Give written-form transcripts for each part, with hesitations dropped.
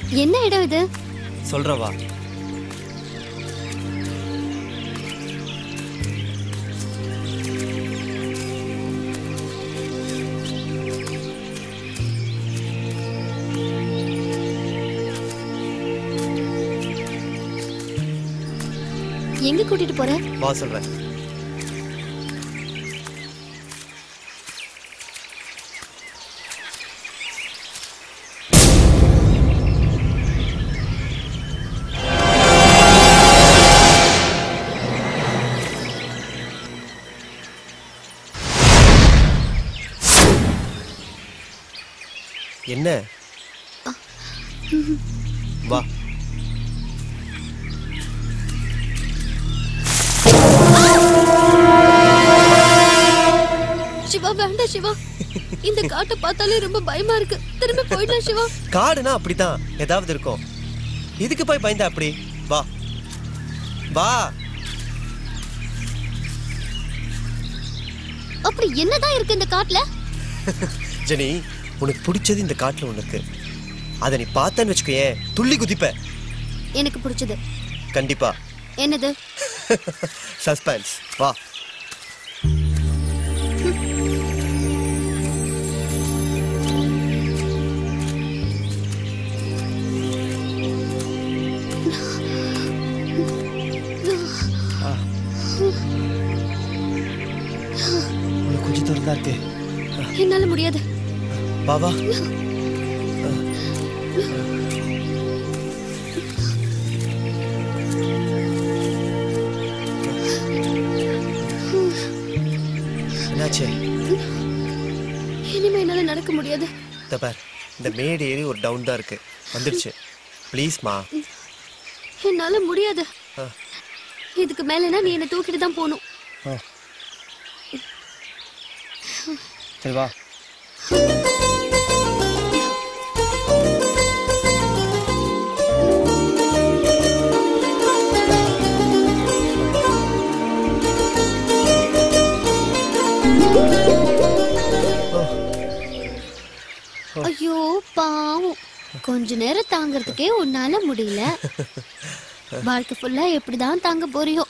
என்ன இடம் இது? சொல்றவா. எங்க கூட்டிட்டு போற? வா சொல்றேன். என்ன? வா. சிவா வேண்டாம் சிவா. இந்த காட்டை பார்த்தாலே ரொம்ப பயமா இருக்கு. திரும்ப போயிடலாம் சிவா. காடுனா அப்படிதான் ஏதாவது இருக்கும். இதுக்கு போய் பயந்தா அப்படி? வா வா. அப்படி என்னதான் இருக்கு இந்த காட்டுல? ஜெனி, உனக்கு பிடிச்சது இந்த காட்டுல உனக்கு. அதை நீ பார்த்தேன்னு வச்சுக்கோயே, துள்ளி குதிப்ப. எனக்கு பிடிச்சது கண்டிப்பா. என்னது? சஸ்பென்ஸ். வா. கொஞ்சம் தூரம் தான் இருக்கு. என்னால முடியாது. வா வா. என்னாச்சு? இனிமே என்னால நடக்க முடியாது. பார், இந்த மேடு ஏறி ஒரு டவுன் தான் இருக்கு. வந்துடுச்சு. ப்ளீஸ்மா. என்னால முடியாது. இதுக்கு மேலனா நீ என்ன தூக்கிட்டு தான் போகணும். சரி வா. ஐயோ பாவம், கொஞ்ச நேரம் தாங்கறதுக்கே உன்னால முடியல. வாழ்க்கை ஃபுல்லா எப்படிதான் தாங்க போறியோ?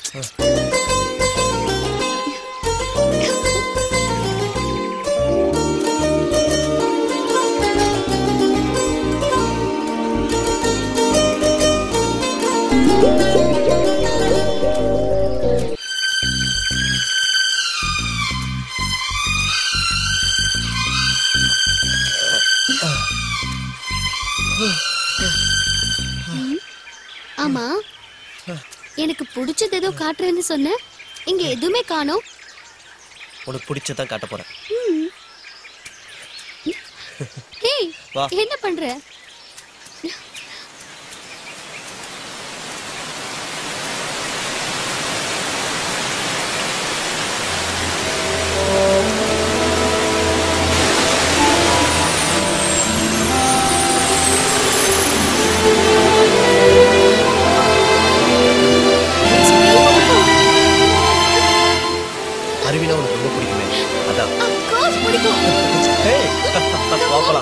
ஆமா, எனக்கு பிடிச்சது ஏதோ காட்டுறேன்னு சொன்ன. இங்க எதுவுமே காணோம். உனக்கு பிடிச்சதான் காட்ட போறேன். ஏய், என்ன பண்ற? அருவினா உனக்கு ரொம்ப பிடிக்குமே, அதான். பிடிக்கும். போகலாம்.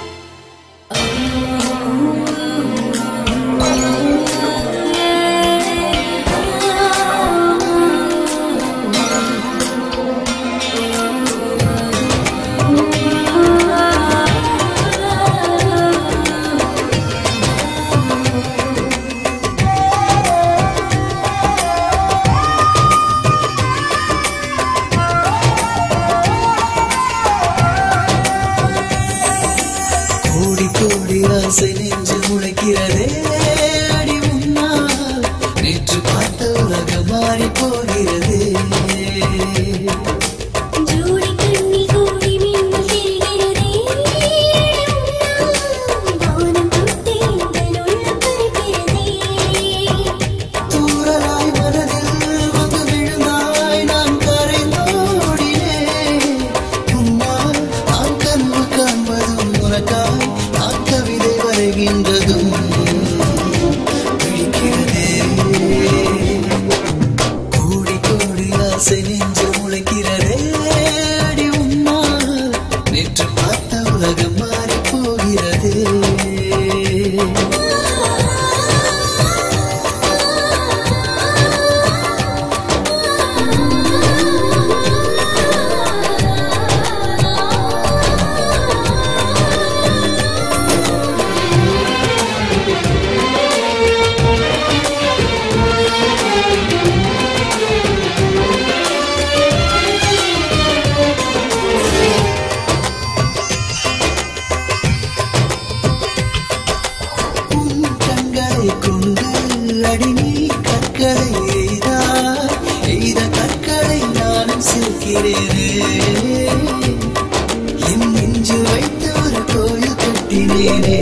வந்தேனே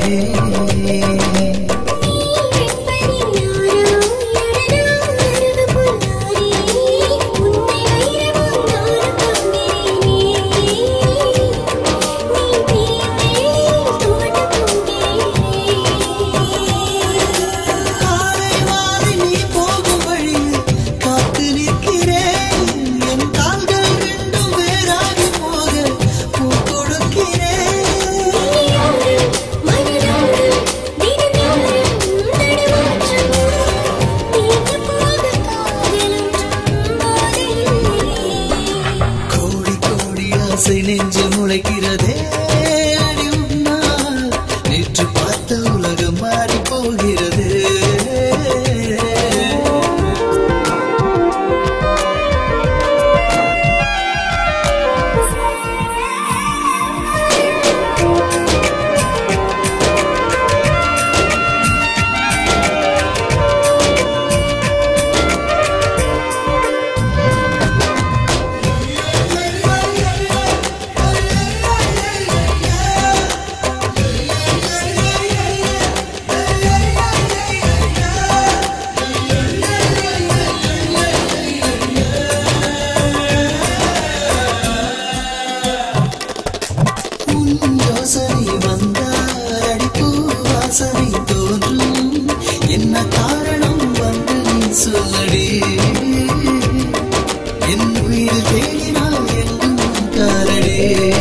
நெஞ்சு முளைக்கிறதே அடி உன்னால் நேற்று பார்த்த உலகம் மாறி போகிறது யோசனை வந்தார் அடிப்பூ வாசனை தோன்றும் என்ன காரணம் வந்து நீ சொல்லடி என் உயிர் தேடினால் எங்கும் காரடி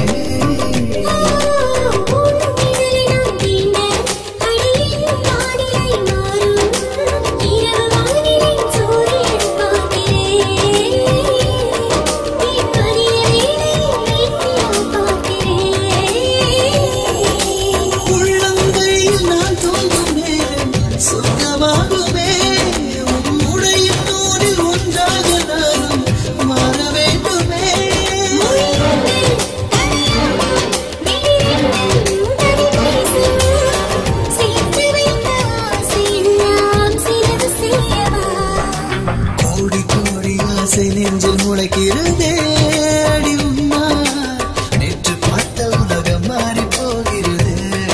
நெஞ்சில் முளைக்கிறதே அடி உன்னால் நேற்று பார்த்த உலகம் மாறி போகிறது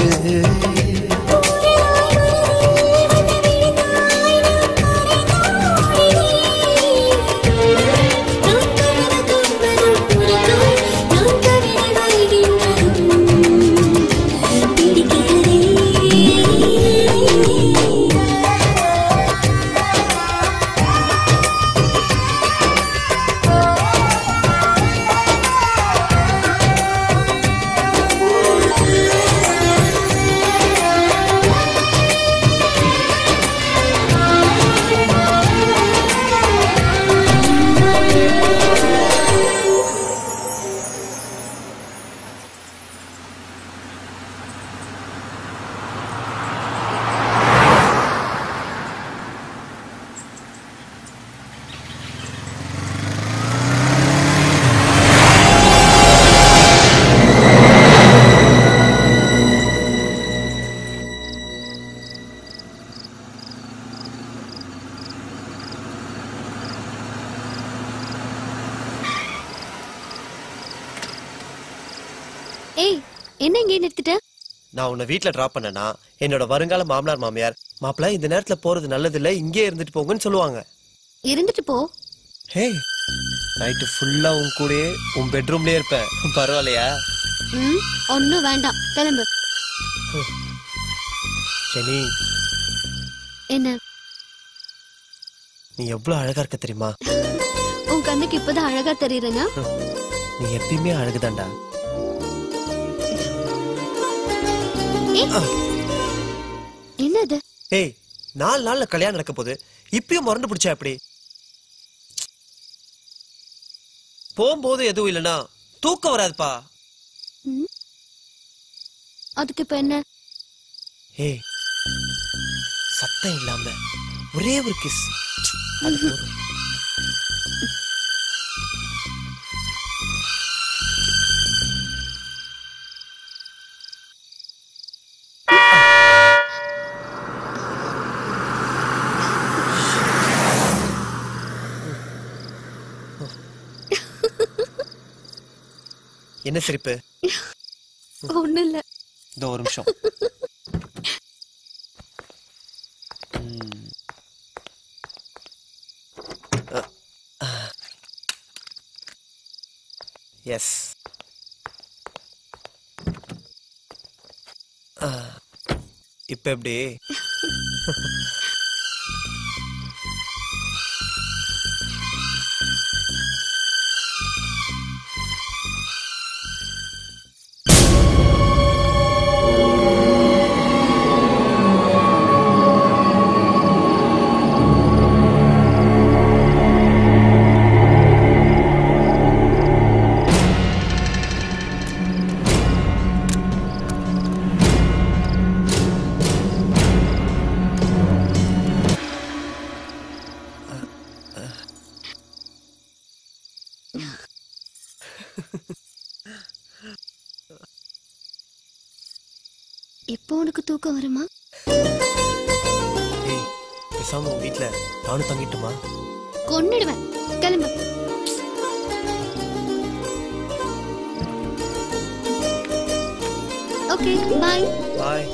ஏய், என்ன இங்கே நிறுத்திட்ட? நான் உன்னை வீட்டுல டிராப் பண்ணனா என்னோட வருங்கால மாமனார் மாமியார் மாப்பிள்ள இந்த நேரத்துல போறது நல்லது இல்ல, இங்கே இருந்துட்டு போங்கன்னு சொல்லுவாங்க. இருந்துட்டு போ. ஹே, நைட்டு ஃபுல்லா உன் கூடயே உன் பெட்ரூம்லயே இருப்பேன். பரவாயில்லையா? ஒன்னும் வேண்டாம், கிளம்பு. ஜெனி, என்ன? நீ எவ்வளவு அழகா இருக்க தெரியுமா? உன் கண்ணுக்கு இப்பதான் அழகா தெரியுறேனா? நீ எப்பயுமே அழகுதான்டா. என்னது? ஏய், 4 நாள்ல கல்யாணம் நடக்க போகுது, இப்பயும் மறந்து பிடிச்சா எப்படி? போகும்போது எதுவும் இல்லனா தூக்கம் வராதுப்பா. அதுக்கு இப்ப என்ன? ஏய், சத்தம் இல்லாம ஒரே ஒரு கிஸ். என்ன சிரிப்பு? ஒண்ணு இல்ல. இதோ ஒரு நிமிஷம். எஸ். இப்ப எப்படி? எப்போ உனக்கு தூக்கம் வருமா? பேசாம உன் வீட்டுல நானும் தங்கிட்டுமா? கொன்னுடுவேன். கிளம்பு. ஓகே, பாய். பாய்.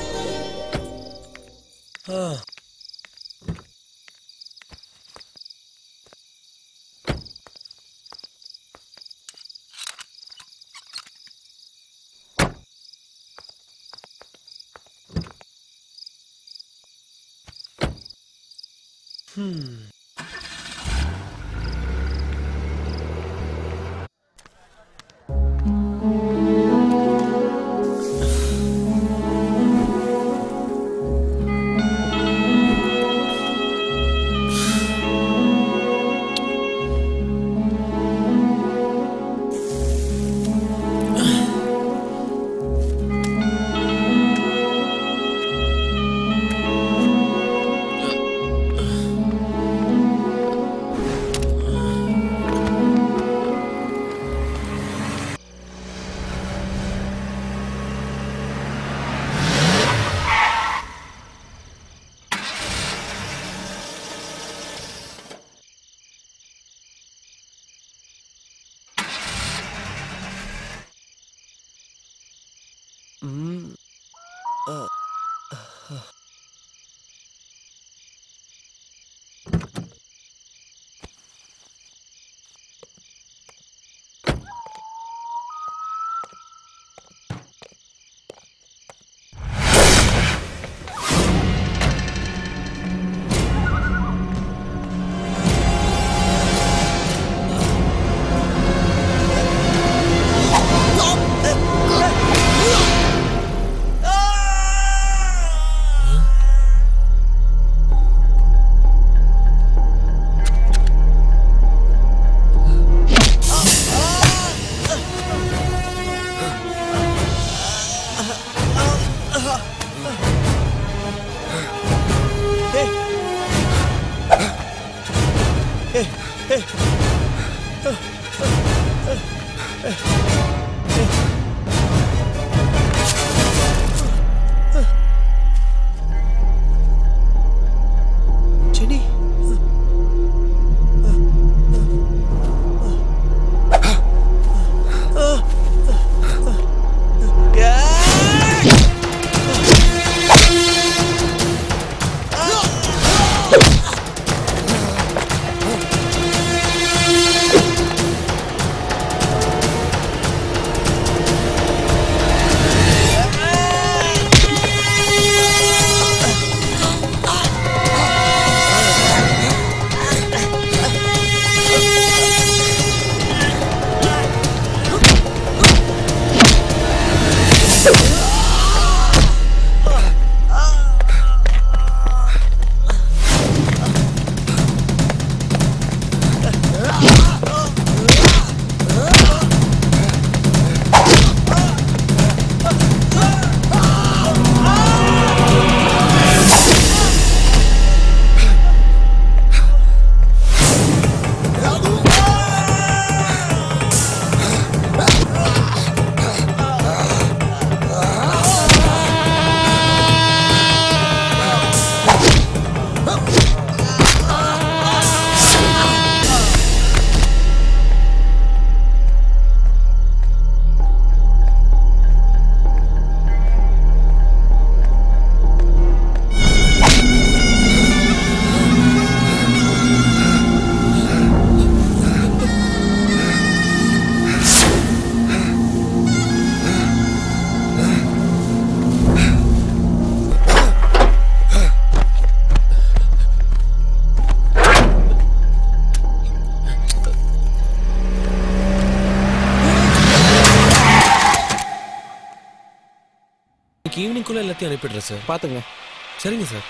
ஈவினிங்குள்ள எல்லாத்தையும் அனுப்பிடுறேன் சார். பாத்துங்க. சரிங்க சார்.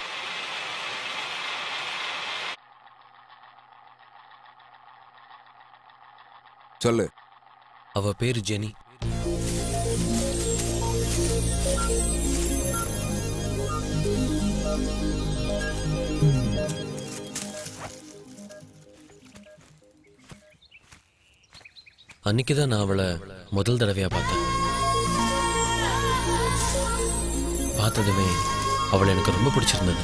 சொல்லு. அவ பேரு ஜெனி. அன்னைக்குதான் நான் அவளை முதல் தடவையா பார்த்தேன். பார்த்ததுமே அவளை எனக்கு ரொம்ப பிடிச்சிருந்தது.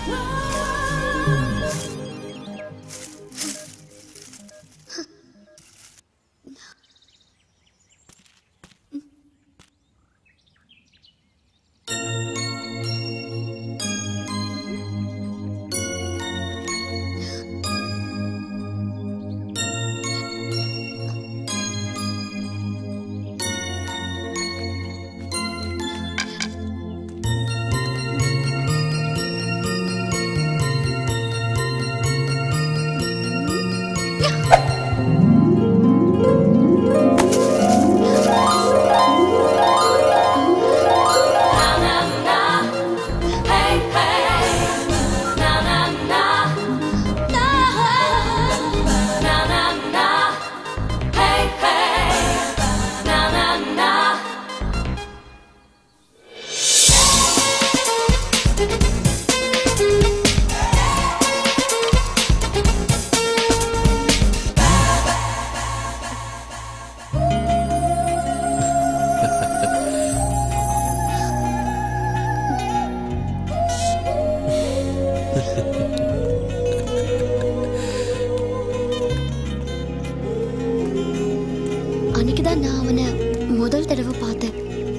அன்னைக்குதான் நான் அவனை முதல் தடவை பார்த்தேன்.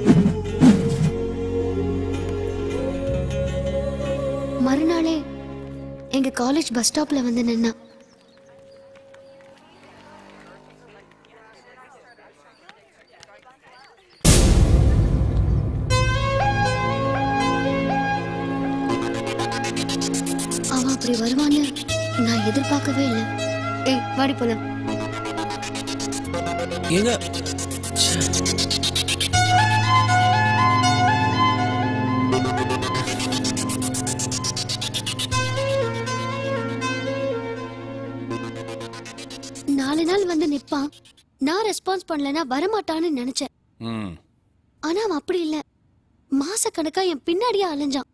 மறுநாளே எங்க காலேஜ் பஸ் ஸ்டாப்ல வந்து நின்னா. அவன் அப்படி வருவான்னு நான் எதிர்பார்க்கவே இல்லை. ஏய் வாடி போலாம். ஏங்க நாலு நாள் வந்து நிப்பான். நான் ரெஸ்பான்ஸ் பண்ணலன்னா வரமாட்டான்னு நினைச்சேன். ஆனா அவன் அப்படி இல்ல. மாச கணக்கா என் பின்னாடியே அலைஞ்சான்.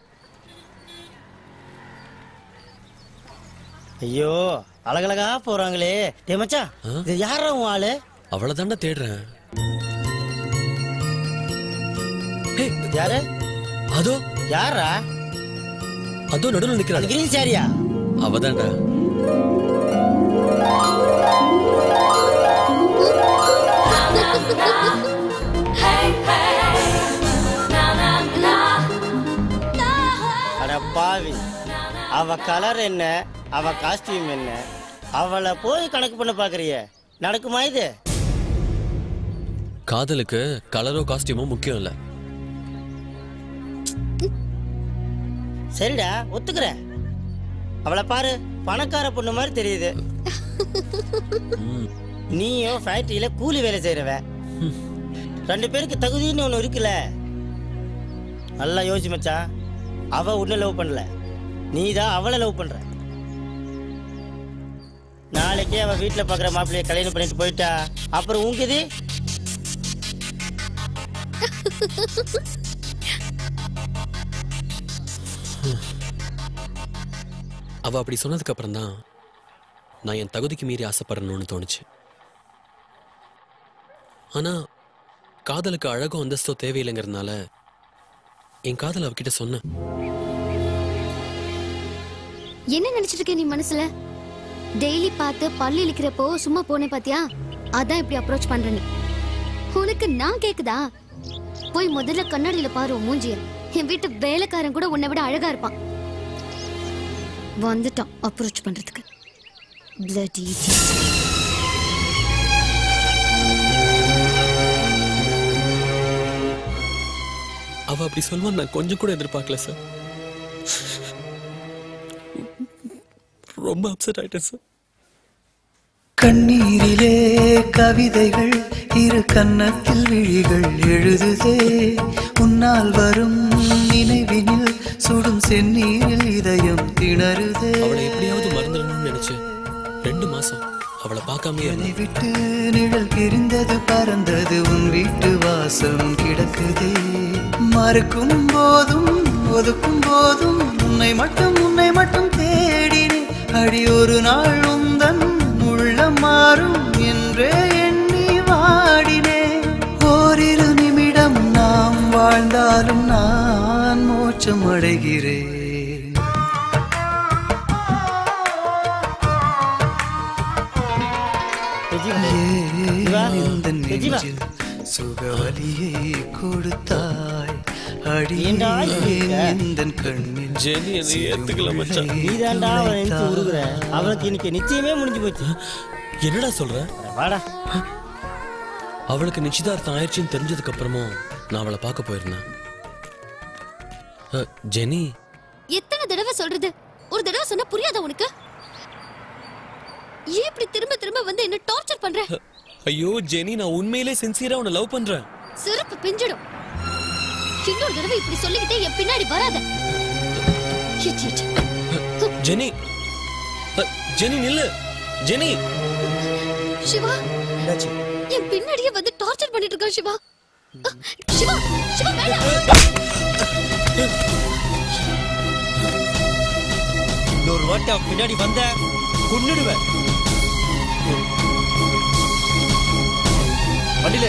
ஐயோ அழகழகா போறாங்களே. டே மச்சான், இது யாரா உன் ஆளு? அவளை தாண்டா தேடுறேன். யாரு? அதோ யாரா? அதோ நடுவில் நிக்கிறாள். கிரீன் சாரியா? அவதான்டா. அட பாவி, அவ கலர் என்ன, அவ காஸ்டியூம் என்ன, அவளை போய் கணக்கு பண்ண பாக்குறிய? நடக்குமா இது? காதலுக்கு கலரோ காஸ்டியூமோ முக்கியம் இல்ல. சரிடா, ஒத்துக்கிறேன். அவளை பாரு, பணக்கார பொண்ணு மாதிரி தெரியுது. நீயும் ஃபேக்டரியில கூலி வேலை செய்யறவ. ரெண்டு பேருக்கு தகுதின்னு ஒண்ணு இருக்குல்ல. நல்லா யோசி மச்சான். அவ உன்னை லவ் பண்ணல, நீதான் அவளை லவ் பண்ற. நாளைக்கே அவ வீட்டுல பாக்குற மாப்பிள்ளைய கல்யாணம் பண்ணிட்டு போயிட்டா அப்புறம் உங்குது. அவ அப்படி சொன்னதுக்கு அப்புறம் தான் நான் என் தகுதிக்கு மீறி ஆசைப்படுறேன்னு தோணுச்சு. ஆனா காதலுக்கு அழகோ அந்தஸ்தோ தேவையில்லைங்கிறதுனால என் காதல் அவகிட்ட சொன்னேன். என்ன நினைச்சிட்டு இருக்க நீ மனசுல? டெய்லி பார்த்து பல்லு இழிக்கிறப்போ சும்மா போனே பாத்தியா? அதான் இப்படி அப்ரோச் பண்ற நீ. உனக்கு நான் கேக்குதா? போய் முதல்ல கண்ணாடியில பாரு மூஞ்சிய. என் வீட்டு வேலைக்காரன் கூட உன்னை விட அழகா இருப்பான். வந்துட்டான் அப்ரோச் பண்றதுக்கு. Bloody idiot. அவ அப்படி சொல்லுவான் நான் கொஞ்சம் கூட எதிர்பார்க்கல சார். ரொம்ப அப்செட் ஆயிட்டேன் சார். கண்ணீரிலே கவிதைகள் இரு கன்னத்தில் விழிகள் எழுதுதே உன்னால் வரும் நினைவினில் சுடும் செந்நீரில் இதயம் திணறுதே அவளை எப்படியாவது மறந்துடணும்னு நினைச்சு 2 மாசம் அவளை பார்க்காம என்னை விட்டு நிழல் பிரிந்தது பறந்தது உன் வீட்டு வாசல் கிடக்குதே மறுக்கும் போதும் ஒதுக்கும் போதும் உன்னை மட்டும் தேடினேன் அடி ஒரு நாள் உந்தன் உள்ளம் மாறும் என்றே எண்ணி வாடினேன் ஓரிரு நிமிடம் நாம் வாழ்ந்தாலும் நான் மோட்சம் அடைகிறேன் சுகவலியை கொடுத்தாய் அடியேன் கண்ணில் ஜெனி என்னை ஏத்துக்கல மச்சான். நீதான்டா அவளை நினைச்சு உருகுற. அவளுக்கு இன்னைக்கு நிச்சயமே முடிஞ்சு போச்சு. என்னடா சொல்ற? வாடா. அவளுக்கு நிச்சயதார்த்தம் ஆயிடுச்சுன்னு தெரிஞ்சதுக்கு அப்புறமும் நான் அவளை பார்க்க போயிருந்தேன். ஜெனி, எத்தனை தடவை சொல்றது? ஒரு தடவை சொன்னா புரியாதா உனக்கு? ஏன் இப்படி திரும்ப திரும்ப வந்து என்ன டார்ச்சர் பண்ற? ஐயோ ஜெனி, நான் உண்மையிலே சின்சியரா உன்னை லவ் பண்றேன். செருப்பு பிஞ்சிடும். இன்னொரு தடவை இப்படி சொல்லிக்கிட்டே என் பின்னாடி வராத. ஜெனி, ஜெனி நில்லு. ஜெனி. சிவா, என் பின்னாடியே வந்து டார்ச்சர் பண்ணிட்டு இருக்கான் சிவா. சிவா, சிவா வேண்டாம். இன்னொரு வாட்டி அவன் பின்னாடி வந்த கொன்னுடுவேன். வண்டியில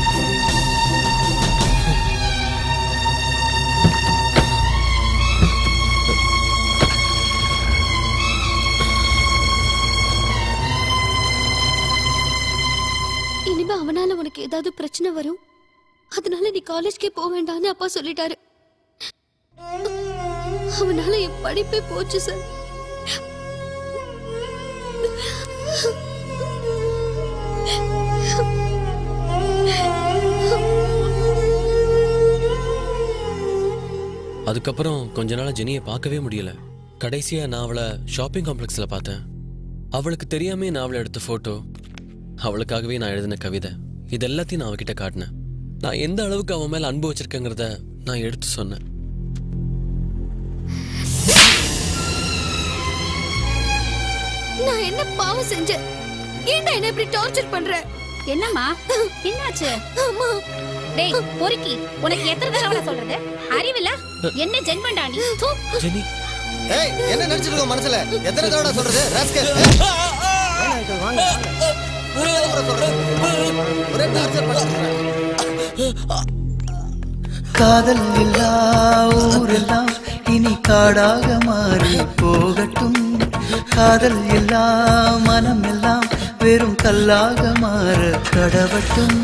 இனிமே அவனால உனக்கு ஏதாவது பிரச்சனை வரும், அதனால நீ காலேஜ்க்கே போக வேண்டாம்னு அப்பா சொல்லிட்டாரு. அவனால என் படிப்பே போச்சு சார். அதுக்கப்புறம் கொஞ்ச நாள் ஜெனியை பார்க்கவே முடியல. கடைசியா நான் அவளை ஷாப்பிங் காம்ப்ளெக்ஸ்ல பார்த்தேன். அவளுக்கு தெரியாமே நான் அவளை எடுத்த போட்டோ, அவளுக்காகவே நான் எழுதின கவிதை, இது எல்லாத்தையும் நான் அவகிட்ட காட்டினேன். நான் எந்த அளவுக்கு அவன் மேல அன்பு வச்சிருக்கேங்கிறத நான் எடுத்து சொன்னேன். நான் என்ன பாவம் செஞ்சேன்? ஏன்டா என்ன இப்படி டார்ச்சர் பண்ற? என்னம்மா என்னாச்சு? அம்மா, டேய் பொறுக்கி, உனக்கு எத்தனை தடவை சொல்றது? அறிவில்ல? என்ன ஜென்மண்டா நீ? தூ. ஜெனி, ஏய், என்ன நினைச்சிட்டு மனசுல? எத்தனை தடவை சொல்றது? ராஸ்கல். ஒரே டார்ச்சர் பண்ற. காதல் இல்லா ஊரெல்லாம் இனி காடாக மாறி போகட்டும். காதல் இல்லா மனம் எல்லாம் வெறும் கல்லாக மாற கடவட்டும்.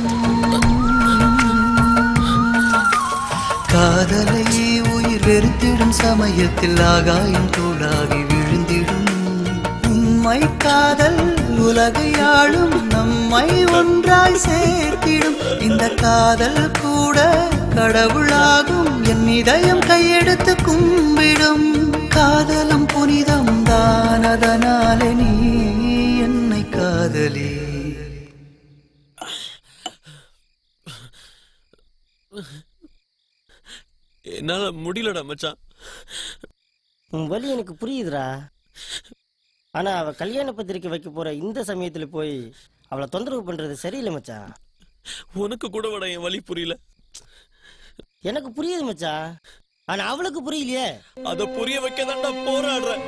காதலை உயிர் வெறுத்திடும் சமயத்தில் ஆகாயம் தூளாகி விழுந்திடும். உண்மை காதல் உலகை ஆளும், நம்மை ஒன்றாய் சேர்த்திடும். இந்த காதல் கூட கடவுளாகும், என் இதயம் கையெடுத்து கும்பிடும். காதலும் புனிதம் தான், அதனாலே நீ என்னை காதலி. என்னால முடியலடா மச்சான். உன் வலி எனக்கு புரியுதுடா. ஆனா அவ கல்யாண பத்திரிக்கை வைக்க போற இந்த சமயத்துல போய் அவளை தொந்தரவு பண்றது சரியில்லை மச்சான். உனக்கு கூட விட என் வலி புரியல. எனக்கு புரியுது மச்சான், ஆனா அவளுக்கு புரியலையே. அத புரிய வைக்க தான்டா போராடுறேன்.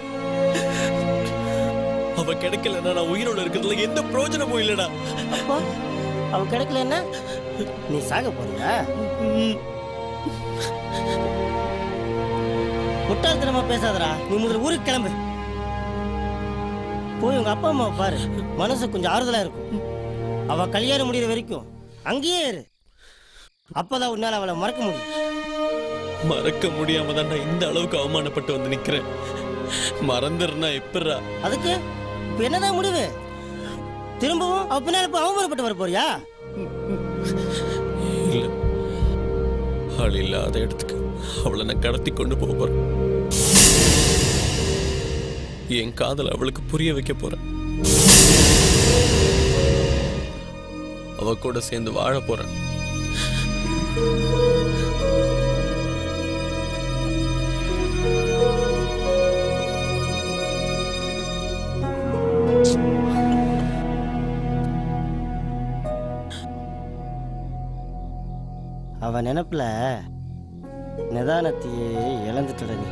அவ கிடைக்கலன்னா நான் உயிரோட இருக்கிறதுல எந்த பிரயோஜனமும் இல்லடா. அப்போ அவ கிடைக்கலன்னா நீ சாக போறியா? முட்டாள்தனமா பேசாதடா. நீ முதல்ல ஊருக்கு கிளம்பு. போய் உங்க அப்பா அம்மாவை பாரு, மனசு கொஞ்சம் ஆறுதலா இருக்கும். அவ கல்யாணம் முடிகிற வரைக்கும் அங்கேயே இரு. அப்பதான் உன்னால அவளை மறக்க முடியும். மறக்க முடியாம தான் நான் இந்த அளவுக்கு அவமானப்பட்டு வந்து நிக்கிறேன். மறந்துடுறா எப்படா? அதுக்கு இப்ப என்னதான் முடிவு? திரும்பவும் அவ பின்னால போய் அவமானப்பட்டு வர போறியா? இல்ல, ஆள் இல்லாத இடத்துக்கு அவளை நான் கடத்தி கொண்டு போக போறேன். என் காதல் அவளுக்கு புரிய வைக்க போறேன். அவ அவ கூட சேர்ந்து வாழ போறேன். அவ நினைப்புல நிதானத்தையே இழந்துட்டுட நீ.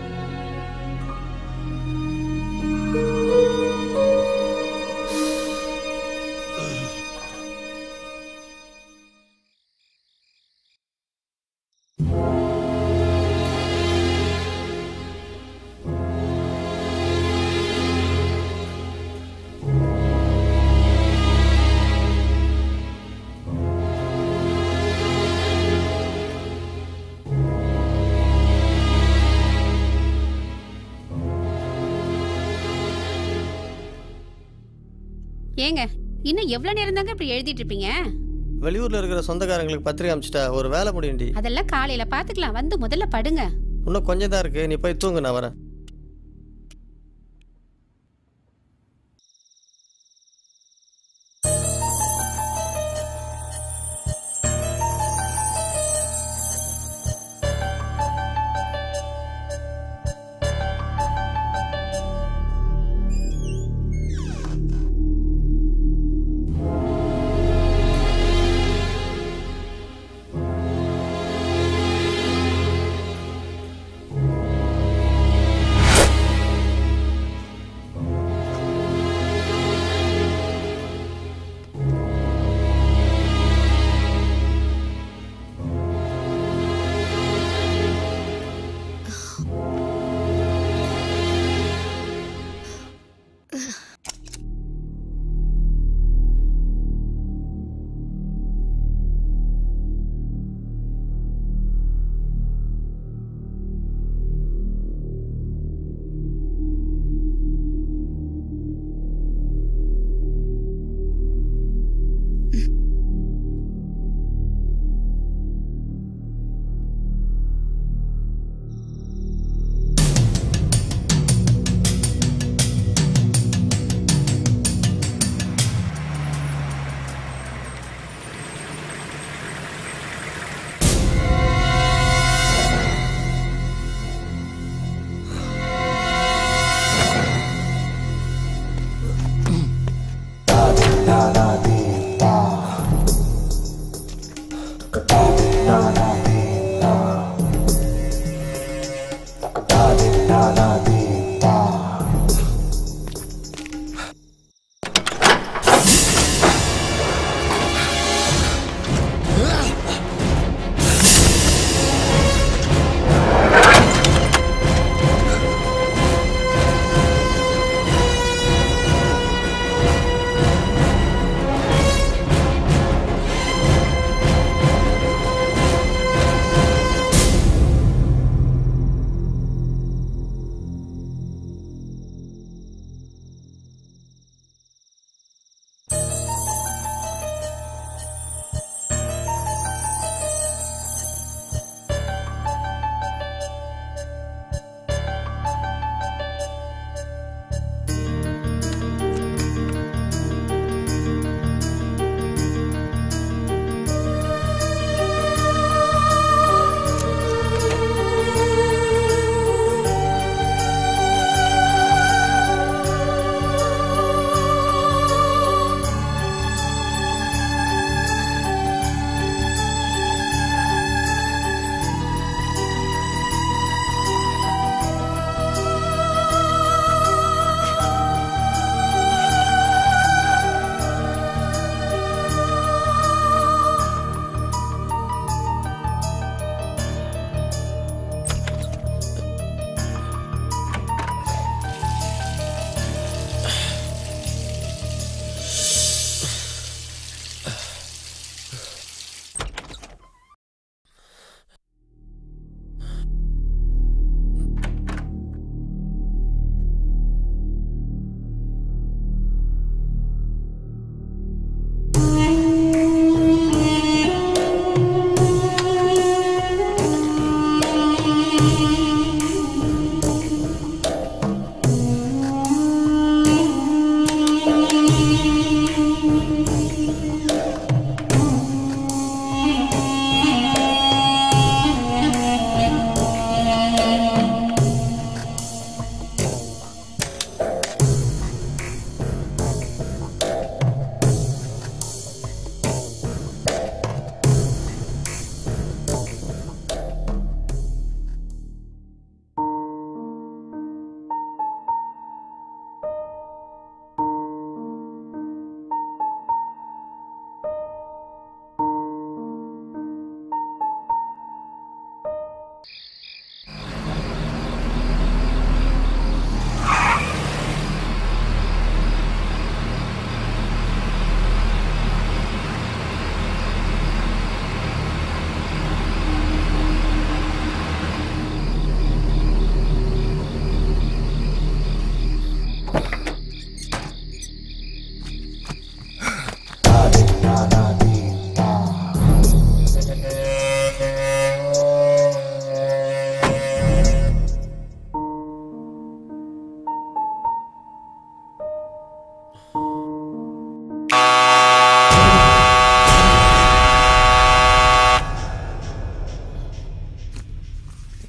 ஏங்க இன்னும் எவ்வளவு நேரம் தாங்க இப்படி எழுதிட்டு இருப்பீங்க? வெளியூர்ல இருக்கிற சொந்தக்காரங்களுக்கு பத்திரிக்கை அனுப்பிச்சிட்டா ஒரு வேலை முடியும்டி. அதெல்லாம் காலையில பாத்துக்கலாம். வந்து முதல்ல படுங்க. இன்னும் கொஞ்சம் தான் இருக்கு, நீ போய் தூங்கு, நான் வரேன்.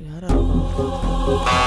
யாரா இருக்கும்?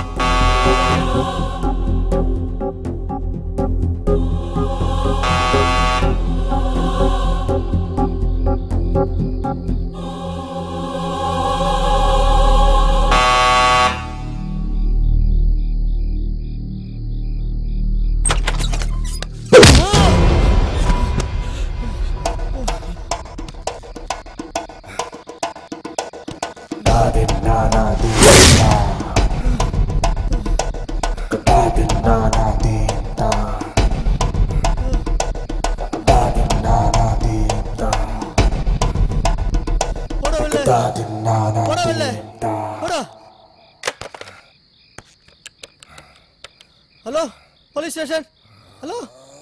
Hello police station. ஹலோ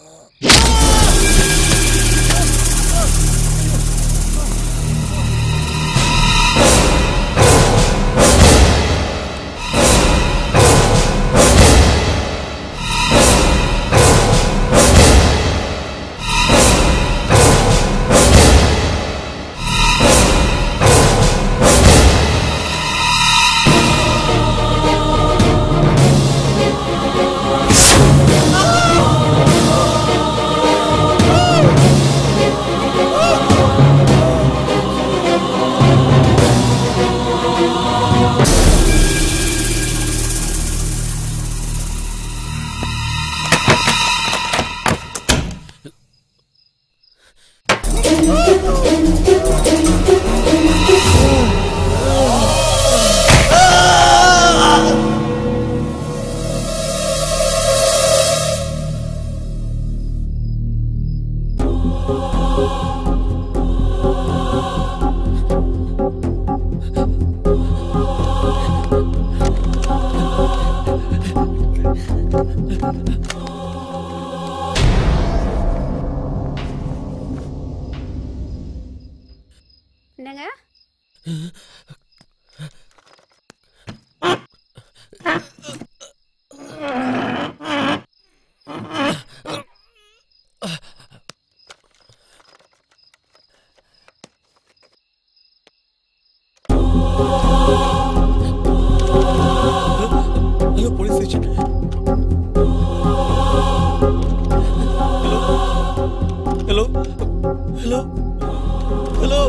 என்னங்க? Hello police station. Hello hello hello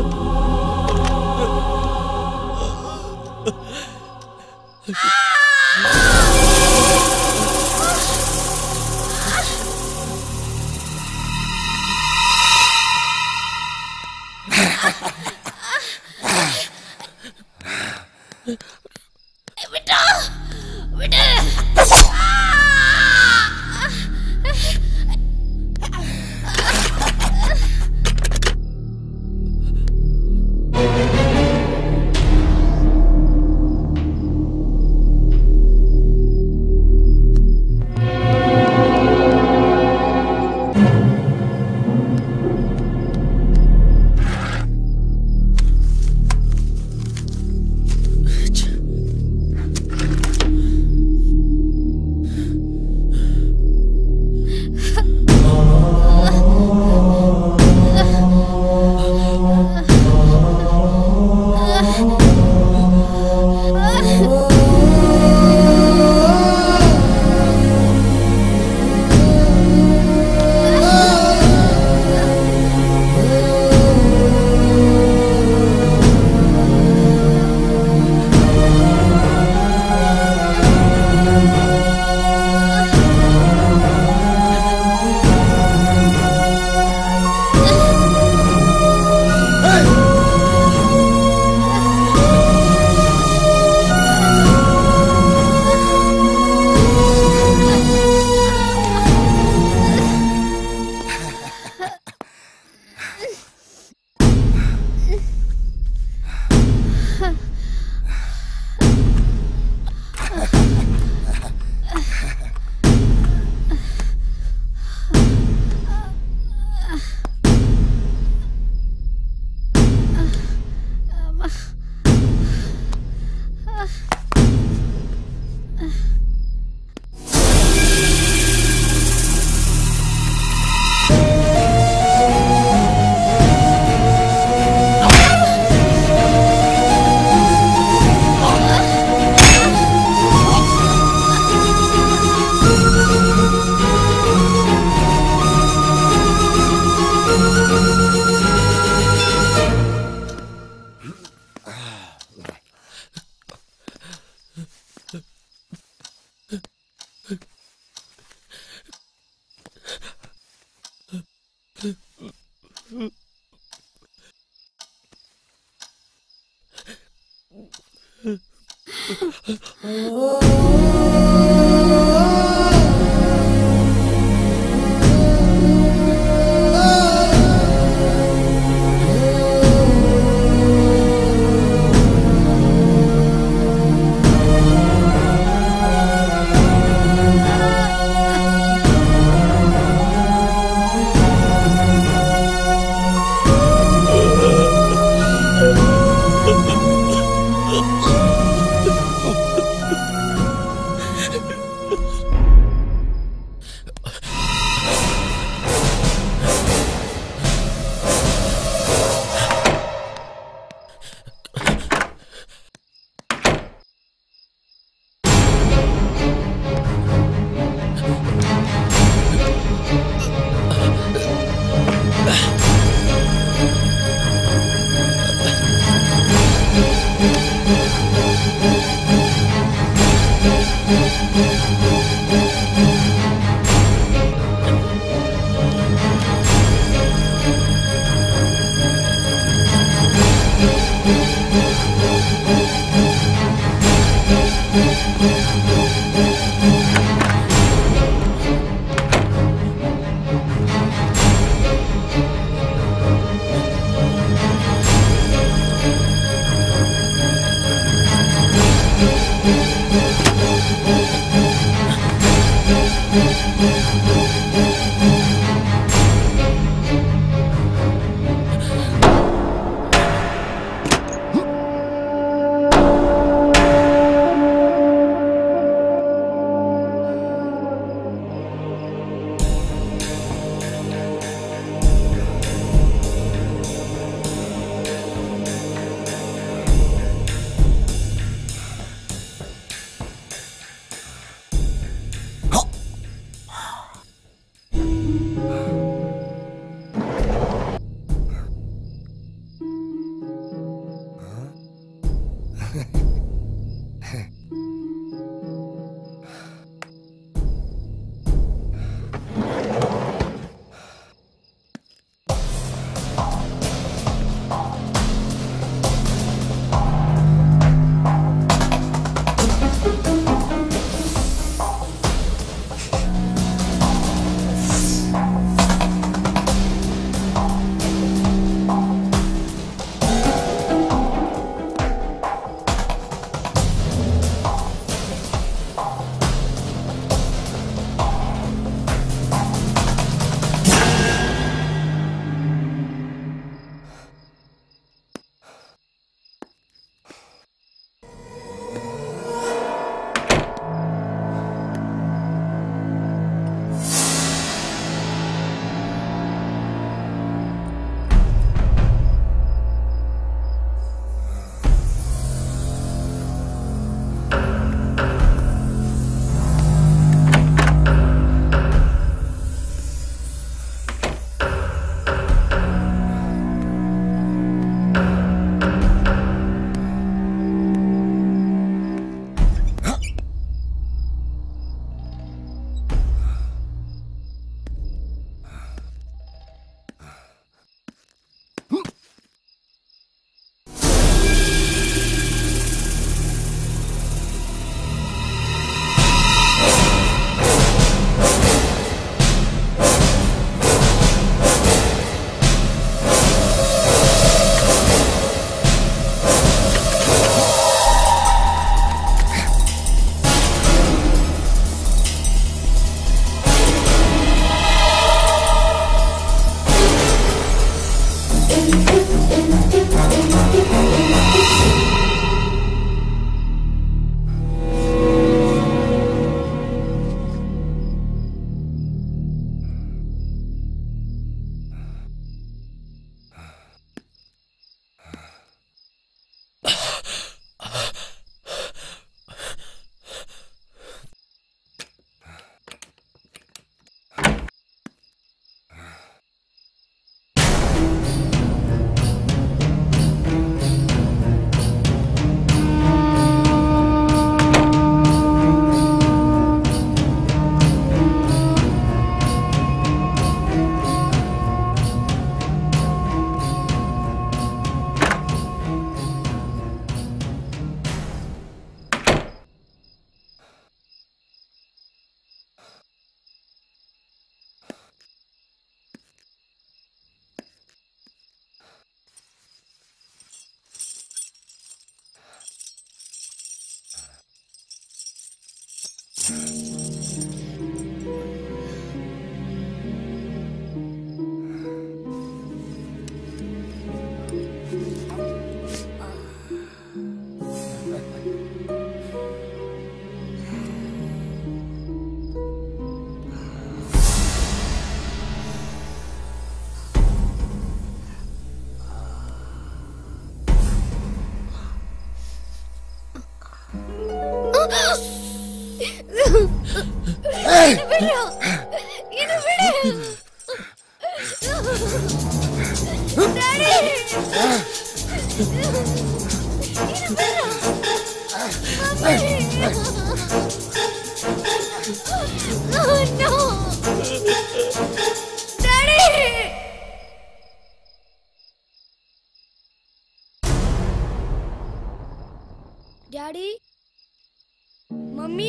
daddy mummy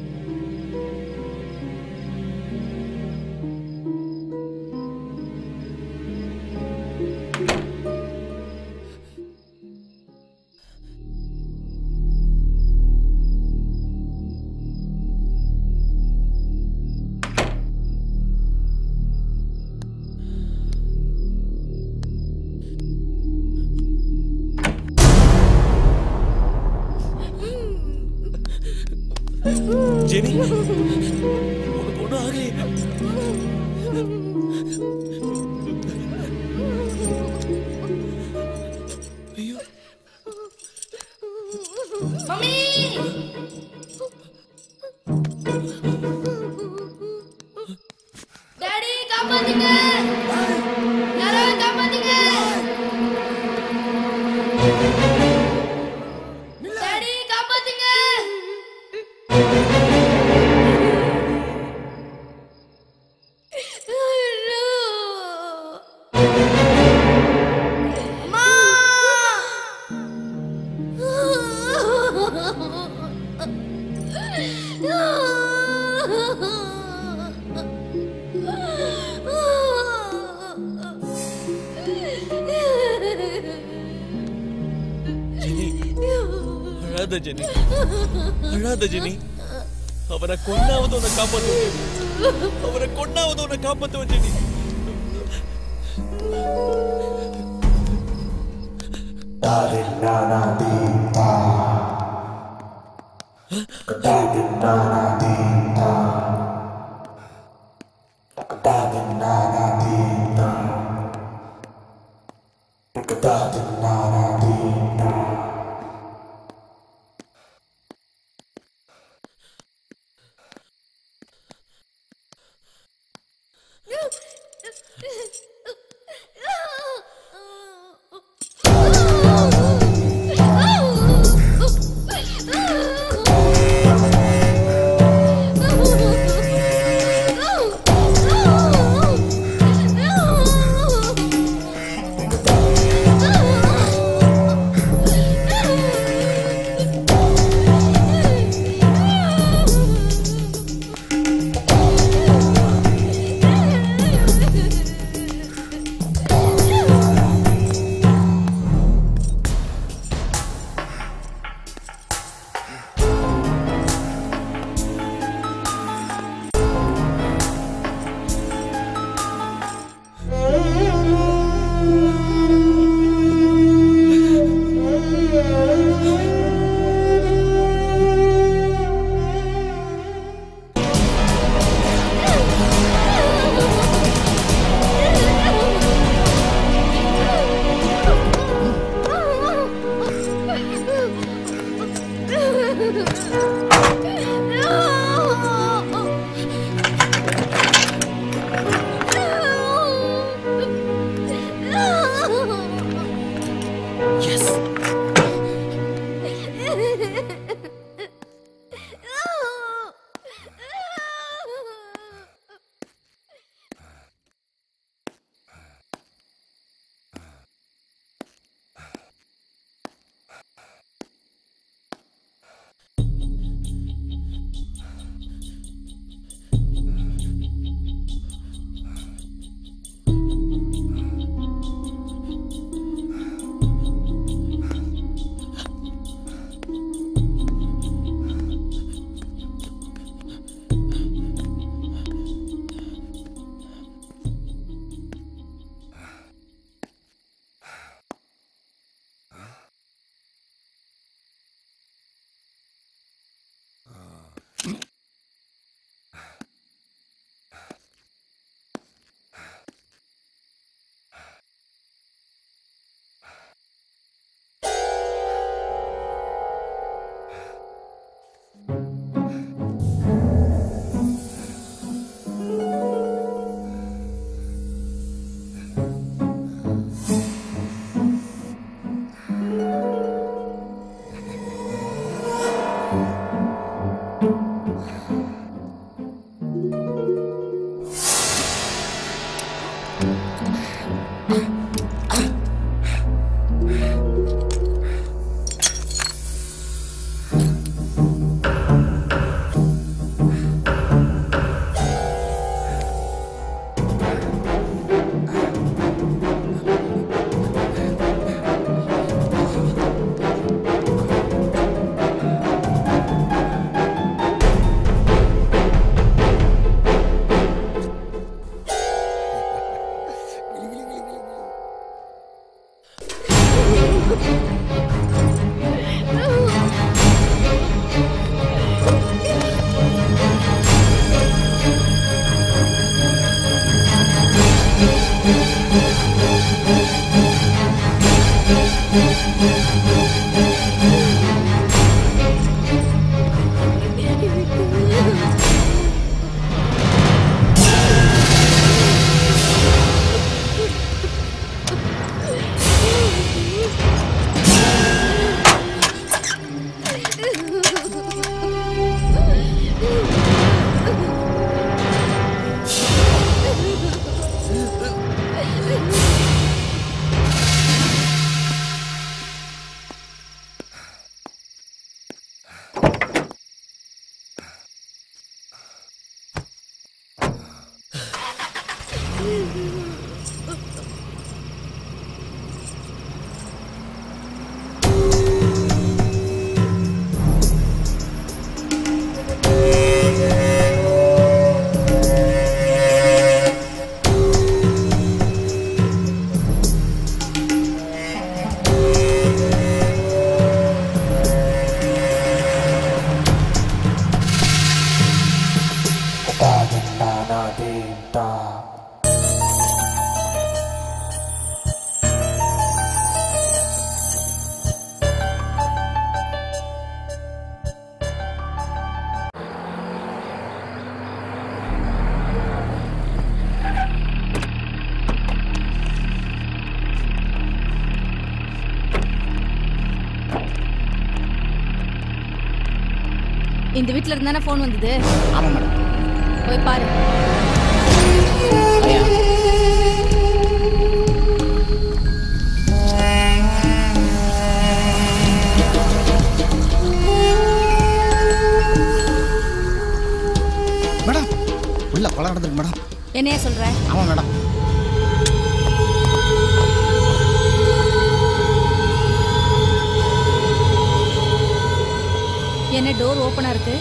Jenny உனக்கு ஒன்றும் ஆகலையே? ஐயோ மம்மி டாடி காப்பாத்துங்க யாராவது காப்பாத்துங்க டாடி காப்பாத்துங்க அழாத ஜெனி, அழாத ஜெனி. அவரை கொன்னாவது உன்னை காப்பாத்துவேன், அவரை கொன்னாவது உன்னை காப்பாத்துவேன் ஜெனி. இந்த வீட்ல இருந்தானே ஃபோன் வந்தது. ஆமாம் மேடம். போய் பாரு. ஐயா மேடம் உள்ள கொலை நடந்திருக்கு மேடம். என்னைய சொல்ற? ஆமாம் மேடம். என்ன டோர் ஓப்பனா இருக்கு?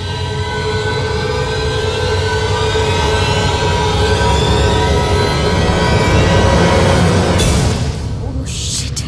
Oh shit.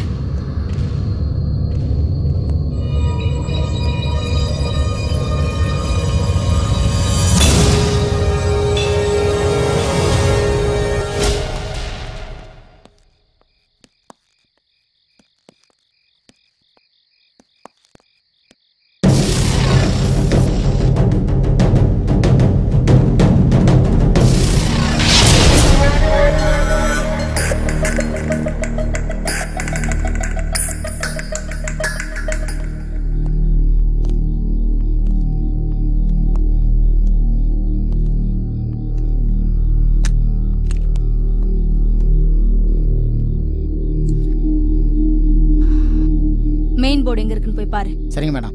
மெயின் போர்டு எங்க இருக்குன்னு போய் பாரு. சரிங்க மேடம்.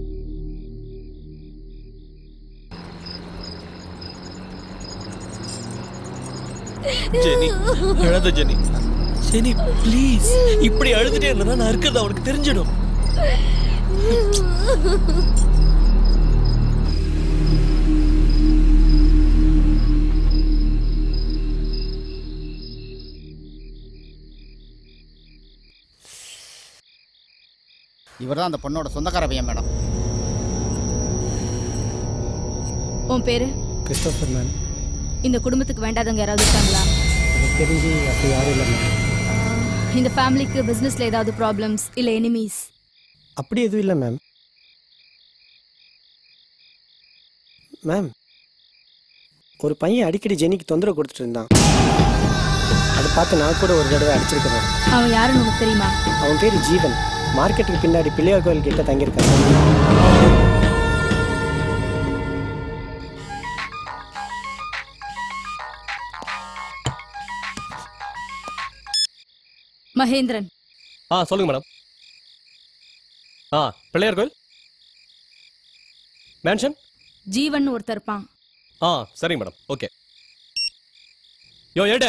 ஜெனி அழாத ஜெனி. Jenny please. இப்படி அழுதுட்டே இருந்தா நான் இருக்கிறது அவனுக்கு தெரிஞ்சிடும். இவர் தான் அந்த பொண்ணோட சொந்தக்கார பையன் மேடம். உன் பேரு? Christopher ma'am. இந்த குடும்பத்துக்கு வேண்டாதவங்க யாராவது இருக்காங்களா? எனக்கு தெரிஞ்சு அப்படி யாரும் இல்லை மேம். இந்த ஃபேமிலிக்கு பிசினஸ்ல ஏதாவது ப்ராப்ளம்ஸ் இல்ல எனிமீஸ்? அப்படி எதுவும் இல்லை மேம். மேம் ஒரு பையன் அடிக்கடி ஜெனிக்கு தொந்தரவு கொடுத்துட்டு இருந்தான். அதை பார்த்து நான் கூட ஒரு தடவை அடிச்சிருக்கிறேன். அவன் யாருன்னு உனக்கு தெரியுமா? அவன் பேர் ஜீவன். மார்க்கெட்டுக்கு பின்னாடி பிள்ளையார் கோயில் கிட்ட தங்கியிருக்காங்க. மகேந்திரன். சொல்லுங்க மேடம். பிள்ளையார் கோயில் மேன்ஷன். ஜீவன் ஒருத்தர் இருப்பான். சரிங்க மேடம். ஓகே. யோ ஏடே.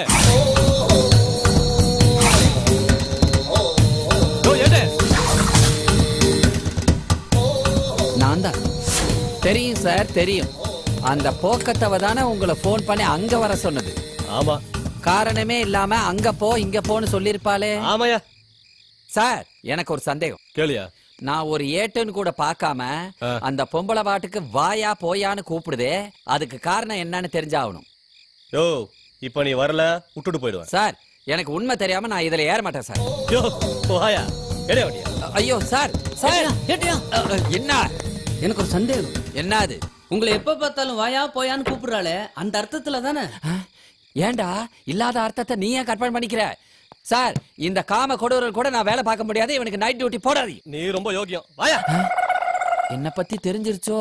நான் தான். தெரியும் சார் தெரியும். அந்த போக்கத்தவ தானே உங்களை போன் பண்ணி அங்க வர சொன்னது. ஆமா. காரணமே இல்லாம அங்க போ இங்க போன்னு சொல்லிருப்பாளே. ஆமாயா. சார் எனக்கு ஒரு சந்தேகம். கேளியா. நான் ஒரு ஏட்டுன்னு கூட பார்க்காம அந்த பொம்பளை பாட்டுக்கு வாயா போயான்னு கூப்பிடுதே, அதுக்கு காரணம் என்னன்னு தெரிஞ்சாகணும். யோ இப்ப நீ வரல விட்டுட்டு போயிடுவேன். சார் எனக்கு உண்மை தெரியாம நான் இதுல ஏற மாட்டேன் சார். யோ வாயா. ஐயோ சார் சார் என்ன? எனக்கு ஒரு சந்தேகம். என்ன அது? உங்களை எப்ப பார்த்தாலும் வாயா போயான்னு கூப்பிடுறாளே, அந்த அர்த்தத்துல தானே? ஏண்டா இல்லாத அர்த்தத்தை நீ ஏன் கற்பனை பண்ணிக்கிற? சார் இந்த காம கொடூரல் கூட நான் வேலை பார்க்க முடியாது. இவனுக்கு நைட் டியூட்டி போடாது. நீ ரொம்ப யோகியம். வாயா. என்ன பத்தி தெரிஞ்சிருச்சோ?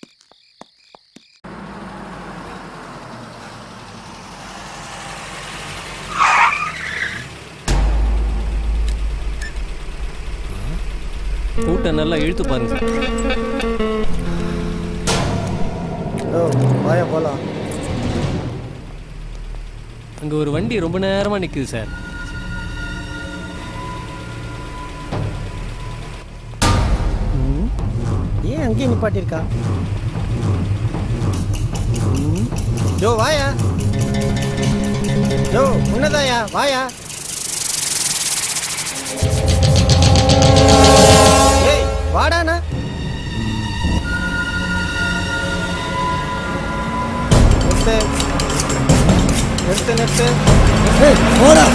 கூட்ட நல்லா இழுத்து பாருங்க சார். வாயா போலாம். அங்க ஒரு வண்டி ரொம்ப நேரமா நிக்குது சார். ஏன் அங்கேயே நிப்பாட்டிருக்கா? ஜோ வாயா. ஜோ உன்னதாயா வாயா. ஏய் வாடானா. நிறுத்து நிறுத்து. போடா.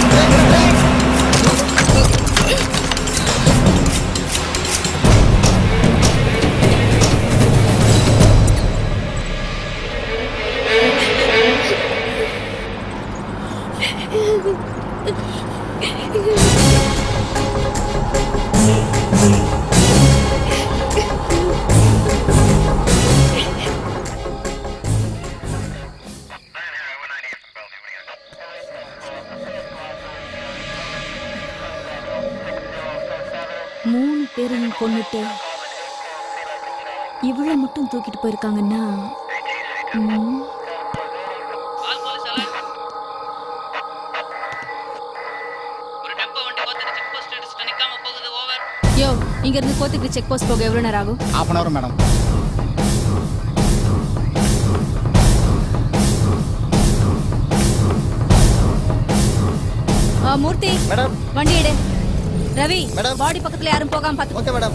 இவளை மட்டும் தூக்கிட்டு போயிருக்காங்கன்னா யோ, இங்க இருந்து கோத்தகிரி செக் போஸ்ட் போக எவ்வளவு நேரம் ஆகும்? ½ hour மேடம். மூர்த்தி மேடம், வண்டி எடு. ரவி மேடம், பாடி பக்கத்துல யாரும் போகாம பாத்து. Okay madam.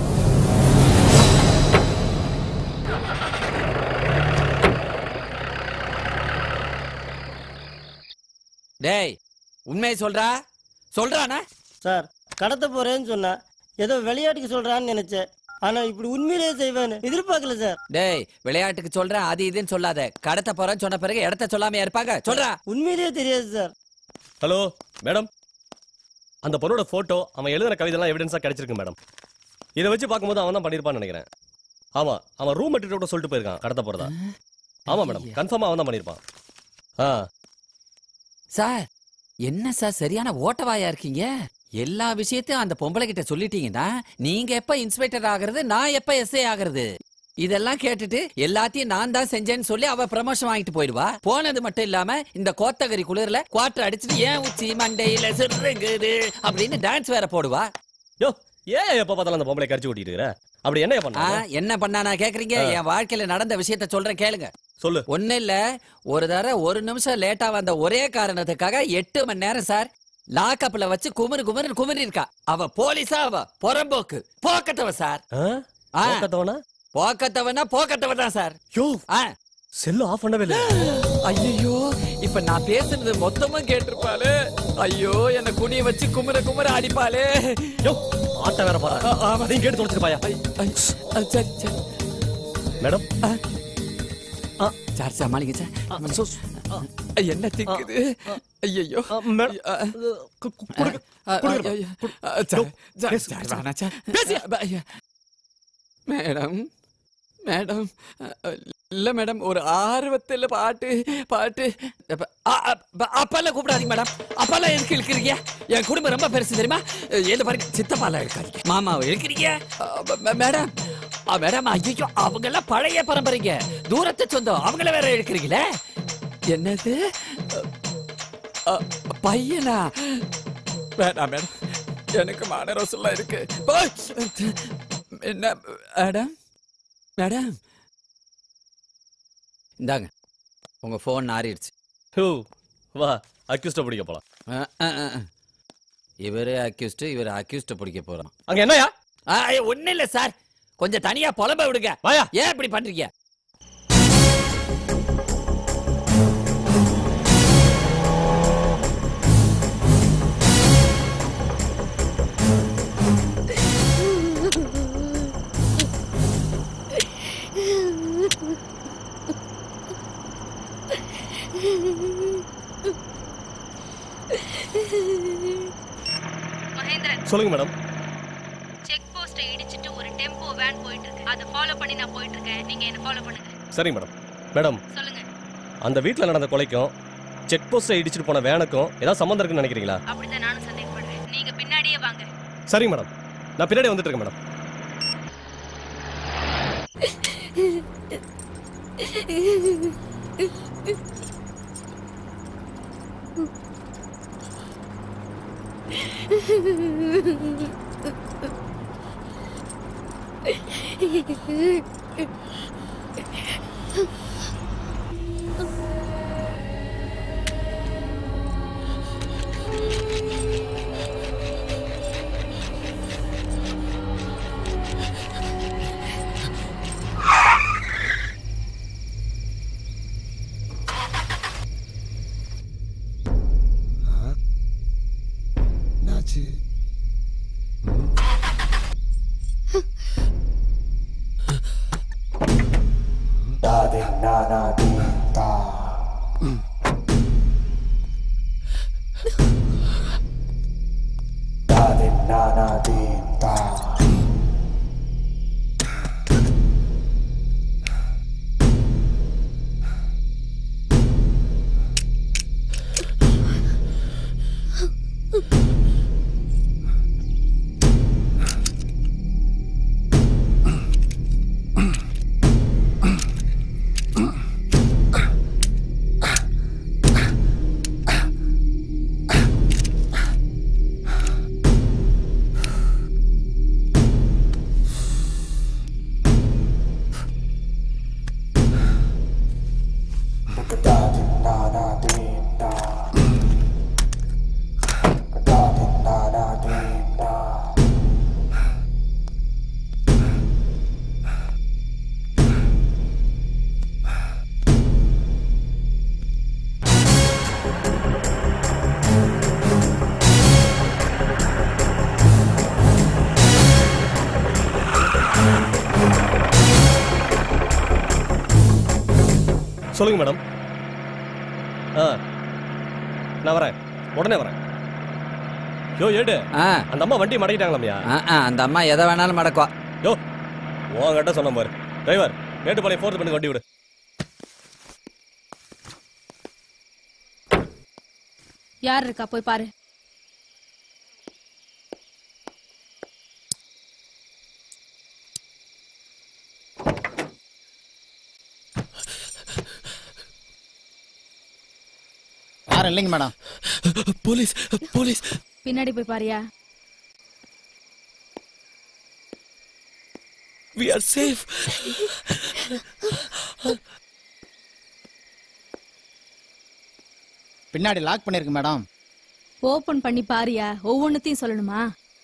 டேய், உண்மையை சொல்றானா? சார், கடத்த போறேன்னு சொன்னா ஏதோ விளையாட்டுக்கு சொல்றான்னு நினைச்சேன். ஆனா இப்படி உண்மையிலேயே செய்வேன்னு எதிர்பார்க்கல சார். டேய், விளையாட்டுக்கு சொல்றேன் அது இதுன்னு சொல்லாத. கடத்த போறேன்னு சொன்ன பிறகு இடத்த சொல்லாம இருப்பாங்க. சொல்றா. உண்மையிலேயே தெரியாது சார். ஹலோ மேடம், அந்த பொண்ணோட போட்டோ அவன் எழுதுன கவிதைலாம் எவிடன்ஸா கிடைச்சிருக்கு மேடம். இதை வச்சு பார்க்கும்போது அவன் தான் பண்ணியிருப்பான்னு நினைக்கிறேன். ஆமா, அவன் ரூம் மெட்டிட்டு சொல்லிட்டு போயிருக்கான் கடத்த போறதா. ஆமா மேடம், கன்ஃபார்மா அவன் தான் பண்ணியிருப்பான். சார், என்ன சார் சரியான ஓட்டவாயா இருக்கீங்க? எல்லா விஷயத்தையும் அந்த பொம்பளை கிட்ட சொல்லிட்டீங்கன்னா நீங்க எப்ப இன்ஸ்பெக்டர் ஆகிறது, நான் எப்ப எஸ்ஐ ஆகிறது? இதெல்லாம் கேட்டுட்டு எல்லாத்தையும் நான் தான் செஞ்சேன்னு சொல்லி அவ ப்ரமோஷன் வாங்கிட்டு போயிடுவா. போனது மட்டும் இல்லாம இந்த கோத்தகிரி குளிர்ல குவார்டர் அடிச்சுட்டு ஏன் உச்சி மண்டையில சிறுங்குது அப்படின்னு டான்ஸ் வேற போடுவா. யோ, ஏன் எப்ப பார்த்தாலும் அந்த பொம்பளை கரிச்சு ஓட்டிட்டு இருக்கிற? அப்படி என்ன பண்ணா? என்ன பண்ணானா கேக்குறீங்க? என் வாழ்க்கையில நடந்த விஷயத்த சொல்றேன் கேளுங்க. சொல்லு. ஒண்ணு இல்ல, ஒரு தடவை 1 நிமிஷம் லேட்டா வந்த ஒரே காரணத்துக்காக 8 மணி நேரம் சார் லாக்கப்ல வச்சு குமரி இருக்கா. அவ போலீஸா? அவ புறம்போக்கு போக்கத்தவ சார். போக்கத்தவனா சார். செல்லு ஆஃப் பண்ணவே இல்ல. ஐயோ, இப்ப நான் பேசுறது மொத்தமும் கேட்டிருப்பாளே. ஐயோ, என்ன குனிய வச்சு குமர அடிப்பாளே. ஆட்ட வேற பாரு. அதையும் கேட்டு தொலைச்சிருப்பாயா? மேடம், சார் சமாளிங்க சார். என்ன திக்குது? ஐயோ மேடம், மேடம் இல்ல மேடம், ஒரு ஆர்வத்தில் பாட்டு அப்பெல்லாம் கூப்பிடாதீங்க மேடம். அப்பெல்லாம் எதுக்கு இழுக்கிறீங்க? என் குடும்பம் ரொம்ப பெருசு தெரியுமா? எது பாருங்க, சித்தப்பாலாம் இழுக்காதீங்க, மாமாவை இழுக்கிறீங்க மேடம். மேடம், ஐயோ, அவங்க எல்லாம் பழைய பரம்பரைங்க, தூரத்து சொந்தம், அவங்கள வேற இழுக்கிறீங்களே. என்னது பையனா? வேண்டாம் மேடம், எனக்கு மானரோசெல்லாம் இருக்கு. என்ன மேடம்? மேடம் இந்தாங்க, உங்க போன் நாறிடுச்சு. வா, அக்யூஸ்ட பிடிக்க போலாம். இவரே அக்யூஸ்ட், இவர் அக்யூஸ்ட பிடிக்க போறோம். அங்க என்னயா? ஒண்ணு இல்ல சார், கொஞ்சம் தனியா புலம்ப விடுங்க. ஏன் இப்படி பண்றீங்க? சொல்லுங்க மேடம். செக் போஸ்ட் இடிச்சிட்டு ஒரு டெம்போ வேன் போயிட்டு இருக்கு. அத ஃபாலோ பண்ணி நான் போயிட்டு இருக்கேன். நீங்க என்ன ஃபாலோ பண்ணுங்க. சரிங்க மேடம். மேடம், சொல்லுங்க. அந்த வீட்ல நடந்த கொலைக்கும் செக் போஸ்ட் இடிச்சிட்டு போன வேனுக்கும் ஏதாவது சம்பந்தம் இருக்குன்னு நினைக்கிறீங்களா? அப்படிதான் நானும் சந்தேகப்படுறேன். நீங்க பின்னாடியே வாங்க. சரிங்க மேடம், நான் பின்னாடி வந்துட்டு இருக்கேன் மேடம். சொல்லுங்க மேடம். நான் வரேன், உடனே வரேன். யோ ஏடு, அந்த அம்மா வண்டி மடக்கிட்டாங்களாம்யா? அந்த அம்மா எதை வேணாலும் மடக்குவா. யோ உங்ககிட்ட சொன்ன பாரு. டிரைவர், மேட்டுப்பாளையம் 4th பண்ணி வண்டி விடு. யார் இருக்கா போய் பாரு. யாரும் இல்லைங்க மேடம். Police police. பின்னாடி போய் பாரியா. We are safe. பின்னாடி லாக் பண்ணிருக்கு மேடம். ஓபன் பண்ணி பாரியா. ஒவ்வொன்னுத்தையும் சொல்லணுமா?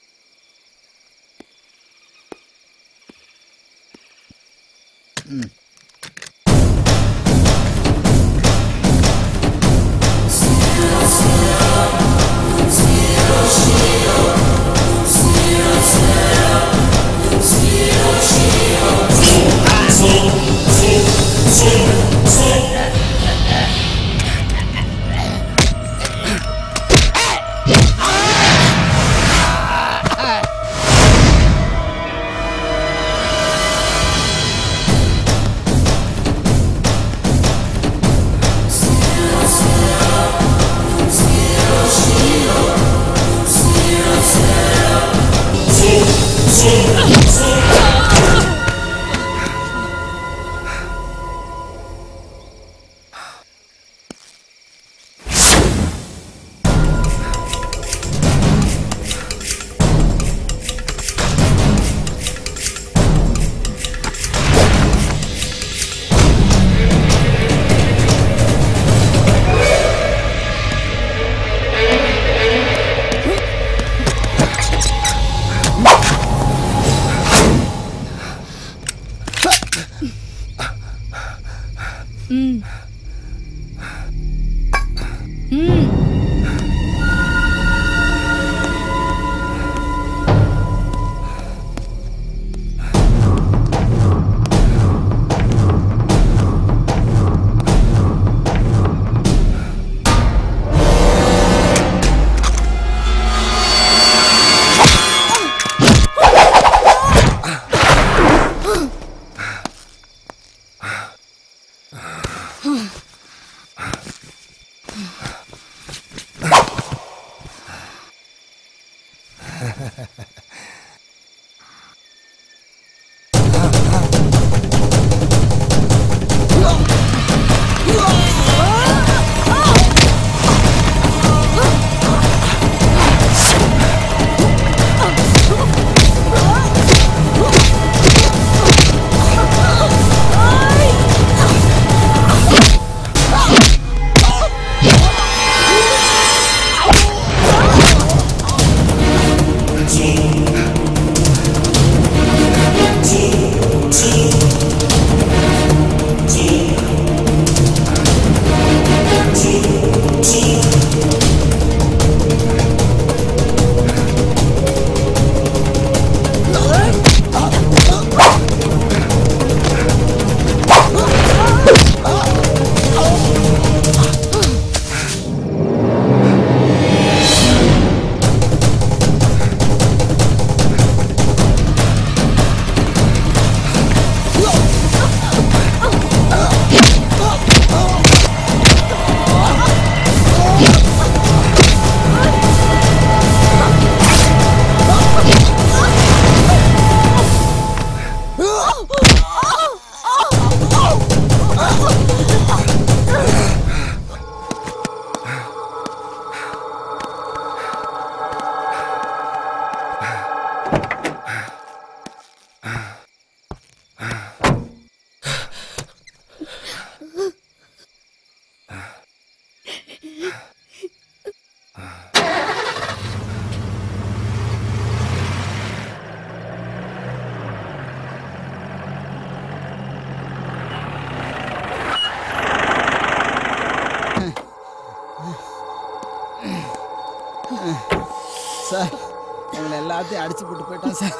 சார் எங்களை எல்லாத்தையும் அடிச்சு போட்டு போயிட்டான் sir.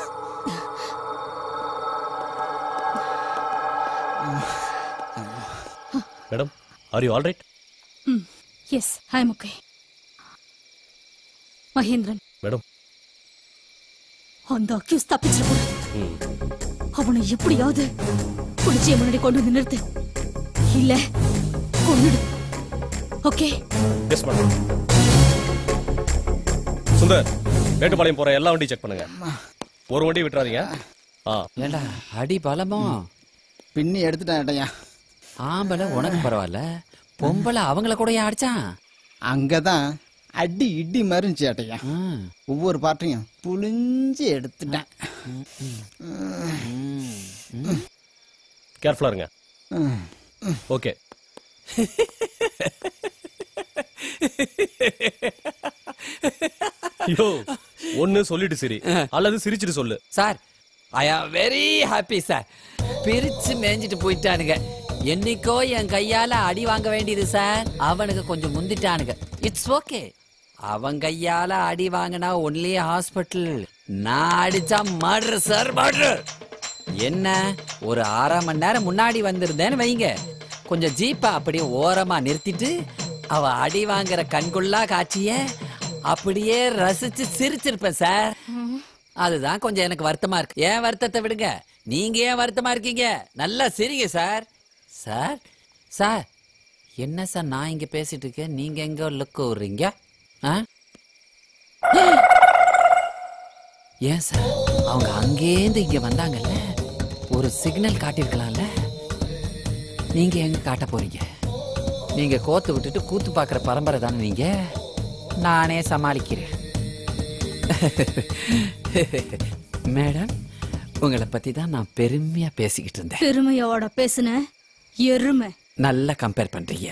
Madam are you all right? Yes I am okay. Mahendran madam அந்த அக்யூஸ் தப்பிச்சிட கூடாது. அவனை எப்படியாவது குளிச்சிய முன்னாடி கொண்டு வந்து நிறுத்து, இல்ல கொன்னுடு. Okay? Yes madam. Sundar, Mettupalayam போற எல்லா வண்டியும் செக் பண்ணுங்க. ஒரு வண்டி விட்டுறாதீங்க. ஏண்டா அடி பலமா பின்னி எடுத்துட்டேன். ஆம்பளை உனக்கு பரவாயில்ல, பொம்பளை அவங்கள கூட அடிச்சான். அங்கதான் அடி இடி மாதிரி இருந்துச்சு ஏட்டையா. ஒவ்வொரு பாட்டையும் புளிஞ்சு எடுத்துட்டேன். கேர்ஃபுல்லா இருங்க. ஓகே. ஐயோ, ஒன்னு சொல்லிட்டு சரி அல்லது சிரிச்சிட்டு சொல்லு. Sir I am very happy sir. பிரிச்சு மேஞ்சிட்டு போயிட்டானுங்க. என்னைக்கோ என் கையால அடி வாங்க வேண்டியது சார், அவனுக்கு கொஞ்சம் முந்திட்டானுங்க. It's okay. அவன் கையால அடி வாங்கினா ஒன்லி ஹாஸ்பிட்டல், நான் அடிச்சா மர்டர் சார், மர்டர். என்ன ஒரு 1/2 மணி நேரம் முன்னாடி வந்திருந்தேன்னு வைங்க, கொஞ்சம் ஜீப்பை அப்படியே ஓரமா நிறுத்திட்டு அவ அடி வாங்குற கண்கொள்ளா காட்சிய அப்படியே ரசிச்சு சிரிச்சிருப்பேன் சார். அதுதான் கொஞ்சம் எனக்கு வருத்தமா இருக்கு. ஏன் வருத்தத்தை விடுங்க, நீங்க ஏன் வருத்தமா இருக்கீங்க? நல்லா சிரிங்க சார். சார் சார் என்ன சார், நான் இங்க பேசிட்டு இருக்கேன், நீங்க எங்க லுக் விடுறீங்க? ஏன் சார், அவங்க அங்கேருந்து இங்க வந்தாங்கல்ல, ஒரு சிக்னல் காட்டிருக்கலாம்ல, நீங்க எங்க காட்ட போறீங்க? நீங்க கோத்து விட்டுட்டு கூத்து பாக்குற பரம்பரை தானே நீங்க. நானே சமாளிக்கிறேன். மேடம், உங்களை பத்தி தான் நான் பெருமையா பேசிக்கிட்டு இருந்தேன். பெருமையோட பேசுன எருமை. நல்லா கம்பேர் பண்றீங்க.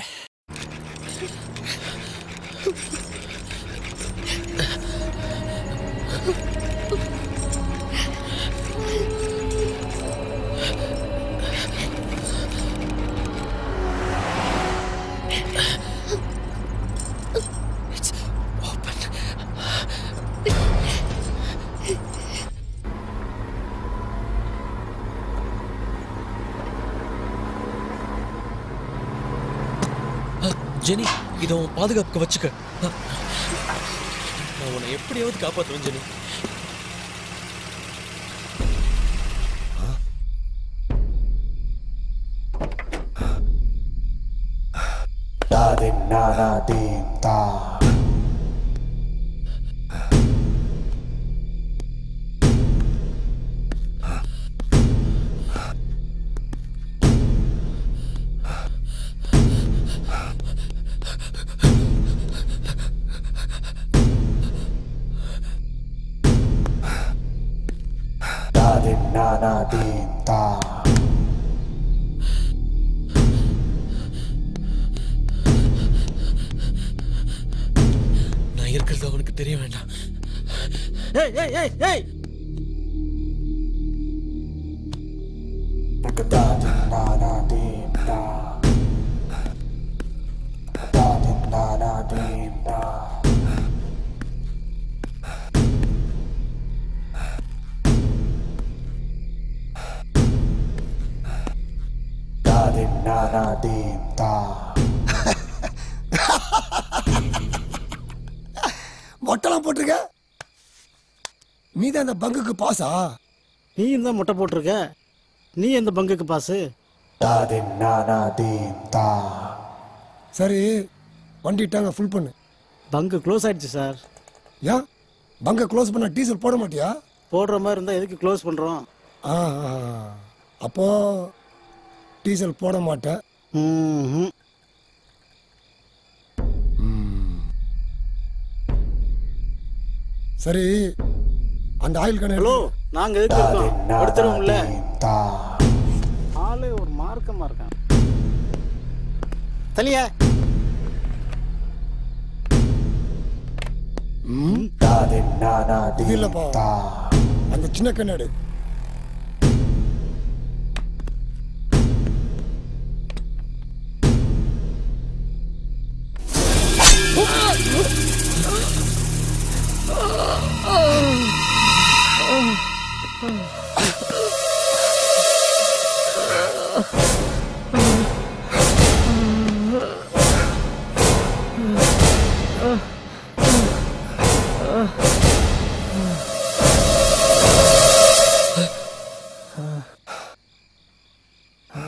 ஜெனி, இதை உன் பாதுகாப்புக்கு வச்சுக்க. நான் உன்னை எப்படியாவது காப்பாற்றுவேன் ஜெனி. நான் இருக்கிறது அவனுக்கு தெரிய வேண்டாம். ஏய் ஏய் ஏய் ஏய், மொட்டெல்லாம் போட்டிருக்க. நீ தான் அந்த பங்குக்கு பாஸா? நீ தான் மொட்டை போட்டிருக்க, நீ எந்த பங்குக்கு பாசு? சரி, வண்டி டாங்க ஃபுல் பண்ணு. பங்கு க்ளோஸ் ஆயிடுச்சு சார். ஏன் பங்கை க்ளோஸ் பண்ண டீசல் போட மாட்டியா? போடுற மாதிரி இருந்தால் எதுக்கு க்ளோஸ் பண்ணுறோம்? அப்போ டீசல் போட மாட்டேன். சரி, அந்த ஆயில் கணக்கு. ஹலோ, நாங்க எதுக்கு இருக்கோம்? எடுத்துருவோம்ல. ஆளே ஒரு மார்க்கமா இருக்கான். தலியா இது இல்லப்பா, அந்த சின்ன கண்ணாடி.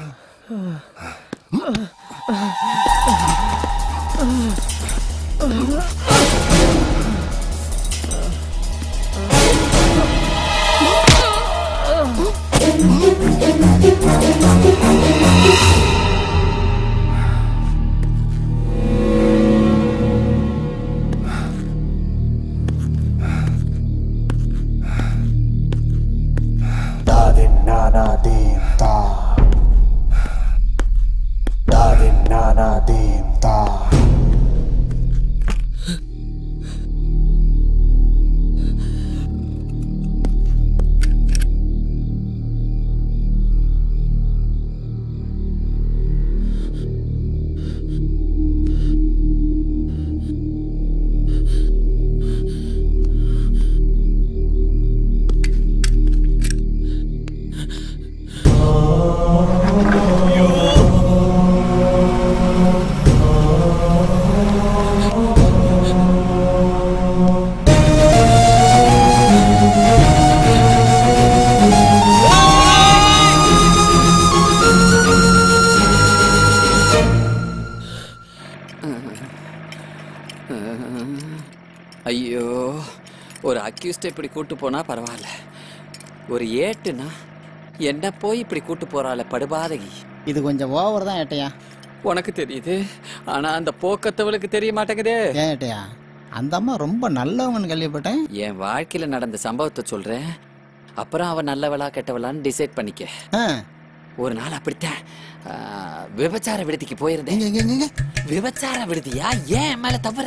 ஐயோ, ஒரு அக்யூஸ்ட் இப்படி கூட்டு போனா பரவாயில்ல, ஒரு ஏட்டுனா என்ன போய் இப்படி கூட்டு போறாள் படுபாதகி. இது கொஞ்சம் ஓவர் தான் ஏட்டையா. உனக்கு தெரியுது, ஆனா அந்த போக்கத்தவளுக்கு தெரிய மாட்டேங்குதே. ஏன் ஏட்டையா, அந்த அம்மா ரொம்ப நல்லவங்கன்னு கேள்விப்பட்டேன். என் வாழ்க்கையில நடந்த சம்பவத்தை சொல்றேன், அப்புறம் அவன் நல்லவளா கெட்டவளான்னு டிசைட் பண்ணிக்க. ஒரு நாள் அப்படித்தான் விபச்சார விடுதிக்கு போயிருந்தேன். விபச்சார விடுதியா? ஏன் மேல தவற?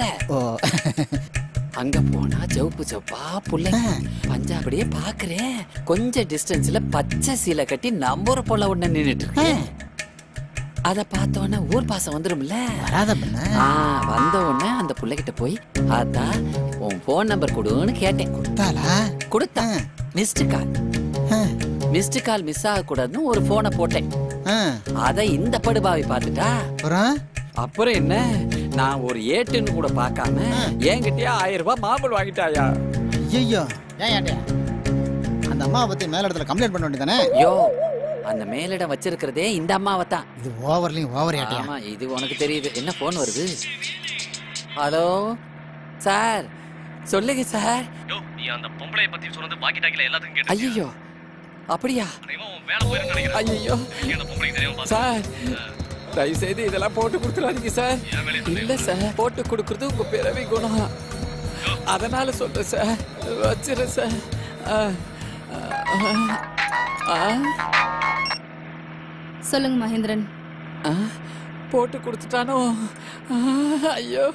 அங்க போனா ஜவுப்பு ஜவுப்பா புள்ளைங்க பஞ்சாபடியே பாக்குறேன். கொஞ்சம் டிஸ்டன்ஸ்ல பச்சை சீலை கட்டி நம்பூர போல ஒண்ணு நின்னுட்டு இருக்கு. அத பார்த்தோன்னே ஊர் பாசம் வந்துரும்ல. வந்த உடனே அந்த புள்ளைகிட்ட போய் ஆத்தா உன் போன் நம்பர் கொடுன்னு கேட்டேன். கொடுத்தா மிஸ்டு கால் மிஸ் ஆக கூடாதுன்னு ஒரு போனை போட்டேன். அத இந்த படுபாவை பார்த்துட்டா அப்புறம் என்ன, நான் ஒரு ஏட்டுன்னு கூட பார்க்காம என்கிட்டயா 1000 ரூபாய் மாம்பழம் வாங்கிட்டாயா. ஐயோ, ஏன் ஏட்டையா அந்த அம்மாவை பத்தி மேல இடத்துல கம்ப்ளைண்ட் பண்ண வேண்டியதானே? யோ, அந்த மேலிடம் வச்சிருக்கிறதே இந்த அம்மாவை தான். இது ஓவர்லயும் ஓவர் ஏட்டையா. ஆமா, இது உனக்கு தெரியுது. என்ன போன் வருது? ஹலோ சார், சொல்லுங்க சார். நீ அந்த பொம்பளைய பத்தி சொன்னது பாக்கி டாக்கில எல்லாத்துக்கும் கேட்டேன். ஐயோ, அப்படியா? வேலை போயிருக்கு நினைக்கிறேன். ஐயோ அந்த பொம்பளைக்கு தெரியும் சார், தயவு செய்து இதெல்லாம் போட்டு கொடுத்துறாதீங்க சார். இல்ல சார், போட்டு கொடுக்கறது உங்க பிறவி குணம், அதனால சொல்றேன் சார். வச்சிரு சார். சொல்லுங்க மகேந்திரன். போட்டு கொடுத்துட்டானோ? ஐயோ.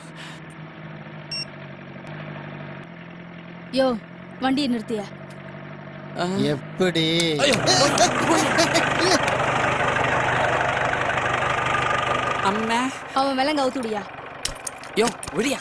யோ, வண்டியை நிறுத்தியா? எப்படி? அம்மா, அவன் விலங்க அவுத்துடியா? யோ, விடியா.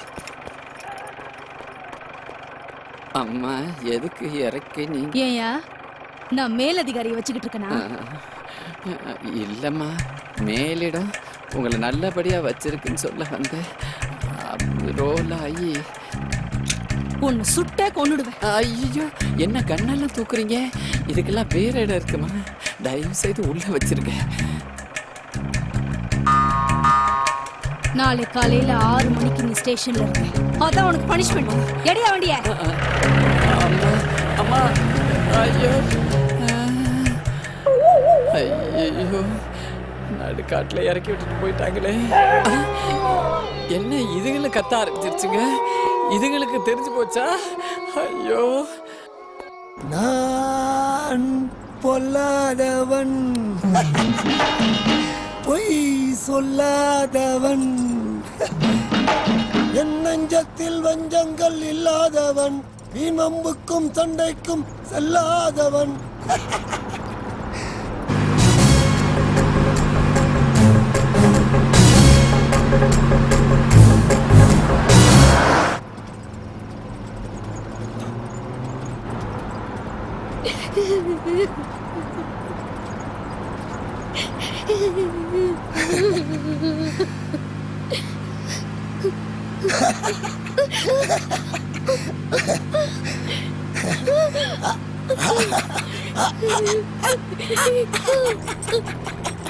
அம்மா, எதுக்கு இறக்கி நீ? ஏயா, நான் மேலதிகாரியை வச்சுக்கிட்டு இருக்கேனா? இல்லம்மா, மேலிடம் உங்களை நல்லபடியா வச்சிருக்குன்னு சொல்ல வந்து ரோல் ஆகி ஒன்னு சுட்டே கொன்னுடுவேன். ஐயோ, என்ன கண்ணெல்லாம் தூக்குறீங்க? இதுக்கெல்லாம் வேற இடம் இருக்குமா? தயவு செய்து உள்ள வச்சிருக்க. நாளை காலையில 6 மணிக்கு நீ ஸ்டேஷன்ல இருக்க. அதான் உனக்கு பனிஷ்மெண்ட். எடியா வண்டிய. அம்மா, அம்மா, ஐயோ ஐயோ, நடுக்காட்டுல இறக்கி விட்டுட்டு போயிட்டாங்களே. என்ன இதுகளை கத்த ஆரம்பிச்சிருச்சுங்க? இதுங்களுக்கு தெரிஞ்சு போச்சா? ஐயோ, நான் பொல்லாதவன், பொய் சொல்லாதவன், என் நெஞ்சத்தில் வஞ்சங்கள் இல்லாதவன், நீ நம்புக்கும் சண்டைக்கும் செல்லாதவன்.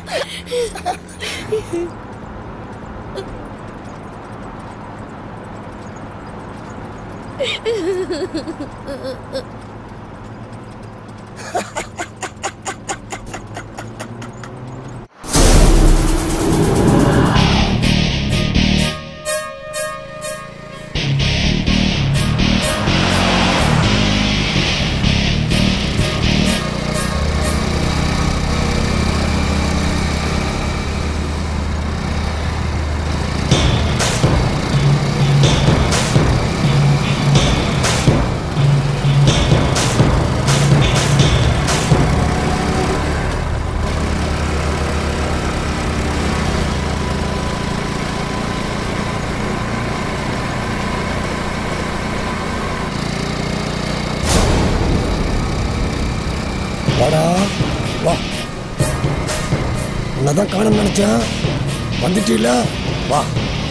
வாடா வா, உன்னதான் காணணும்னு நினைச்சேன், வந்துட்டீல, வா.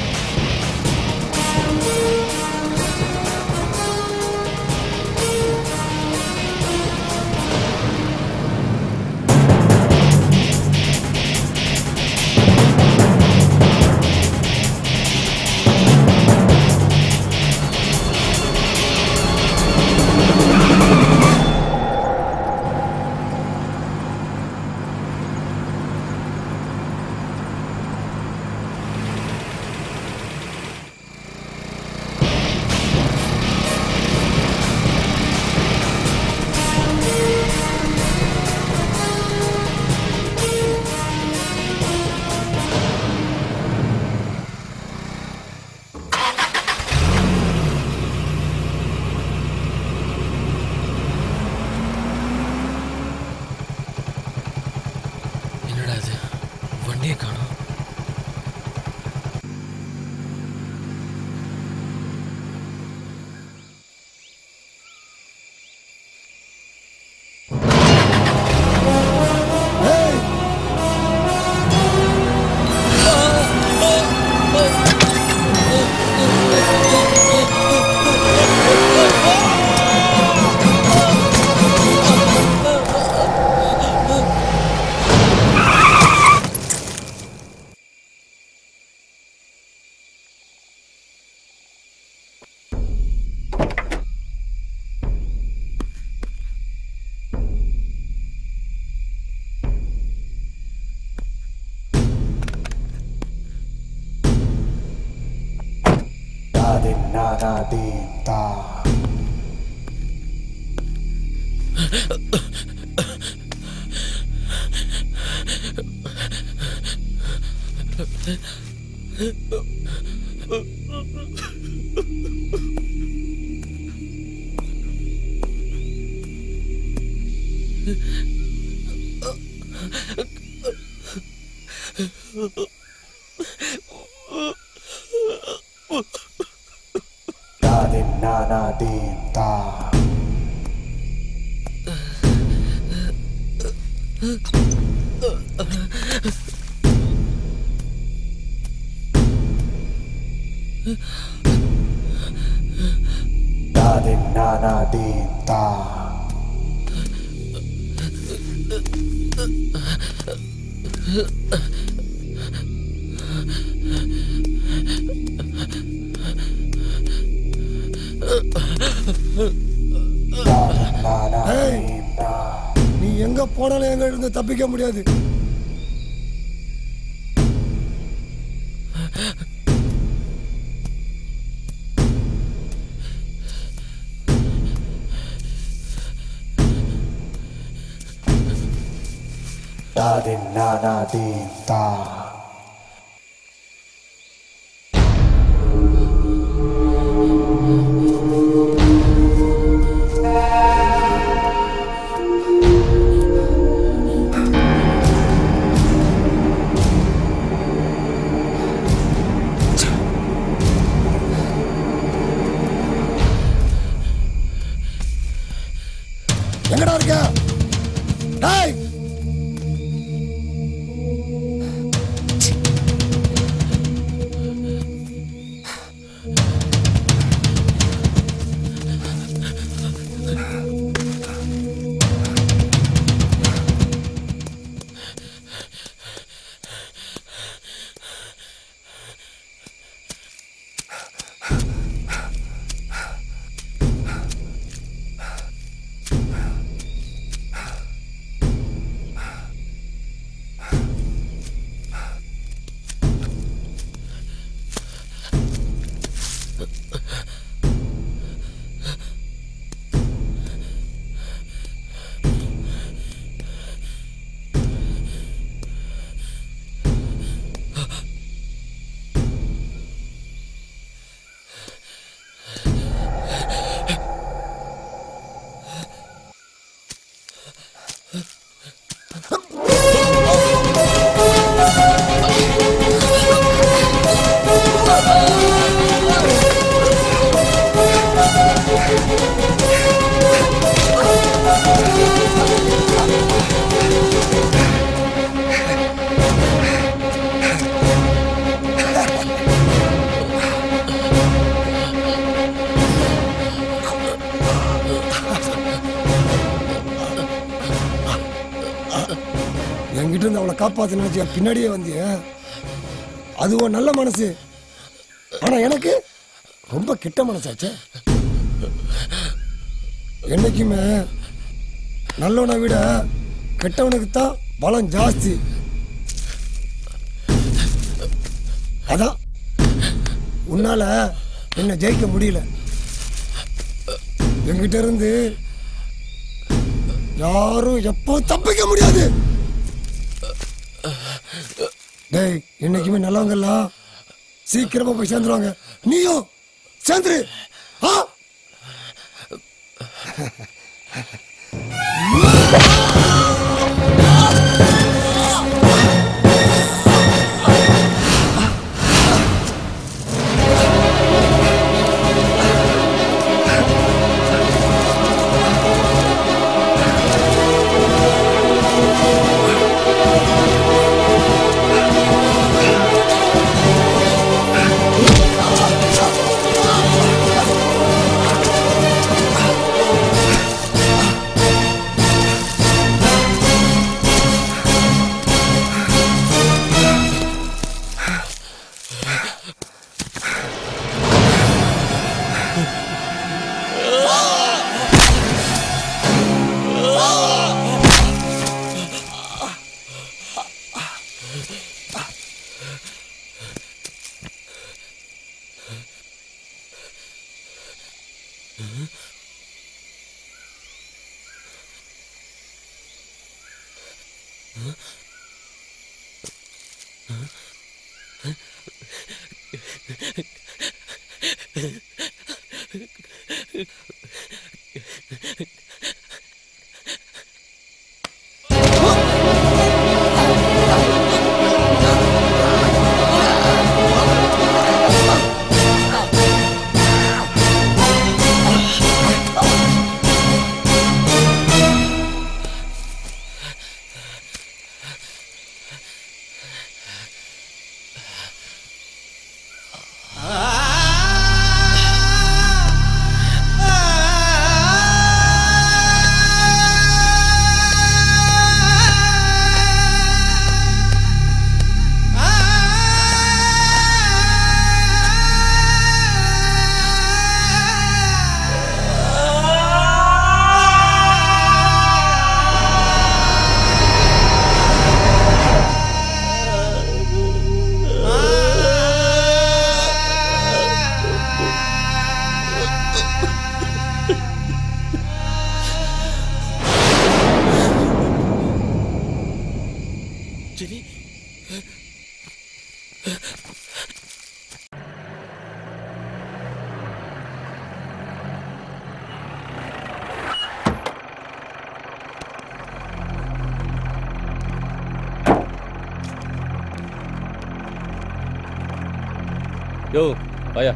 நீ எங்க போனாலும் எங்க இருந்து தப்பிக்க முடியாது. எங்கடா இருக்க? டேய், காப்பாத்து நினைச்சியா பின்னாடியே வந்திய. அது ஒரு நல்ல மனசு. ஆனா எனக்கு ரொம்ப கெட்ட மனசாச்சே. என்னைக்குமே நல்லவனை விட கெட்டவனுக்கு தான் பலம் ஜாஸ்தி. அதான் உன்னால என்ன ஜெயிக்க முடியல. என்கிட்ட இருந்து யாரும் எப்போ தப்பிக்க முடியாது. டேய், என்னைக்குமே நல்லவங்கெல்லாம் சீக்கிரமா போய் சேர்ந்துருவாங்க. நீயும் சேர்ந்துரு. யோ வாயா.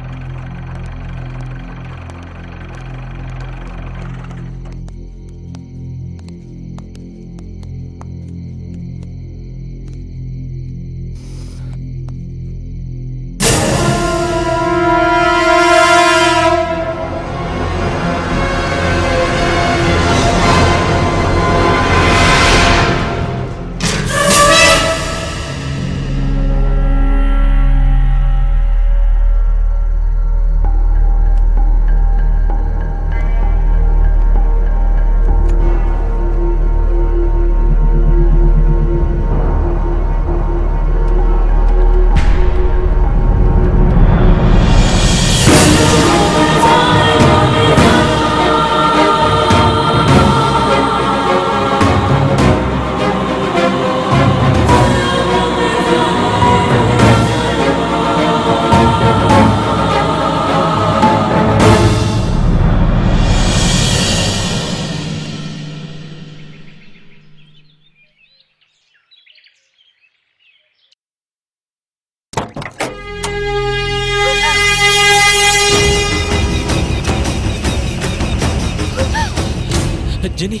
ஜெனி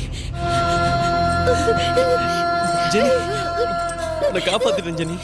ஜெனி நான் காப்பாத்திட்டேன் ஜெனி.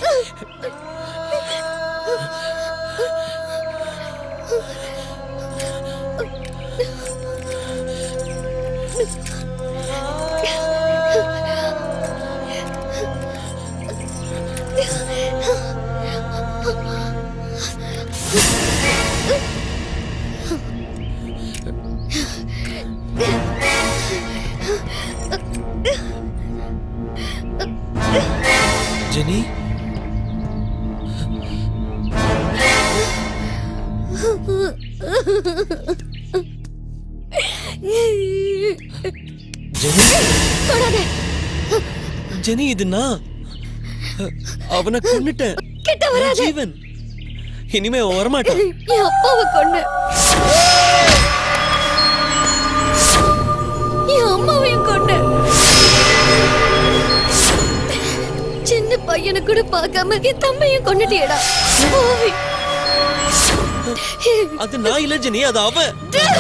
ஜெனி இது நான் அவனை கொன்னுட்டேன். கிட்ட வராத. ஜீவன் இனிமே வரமாட்டான். என் அப்பாவை கொன்னு என் அம்மாவையும் கொன்னு சின்ன பையனை கூட பார்க்காம என் தம்பியும் கொன்னுட்டியடா. அது நான் இல்ல ஜெனி, அது அவன்.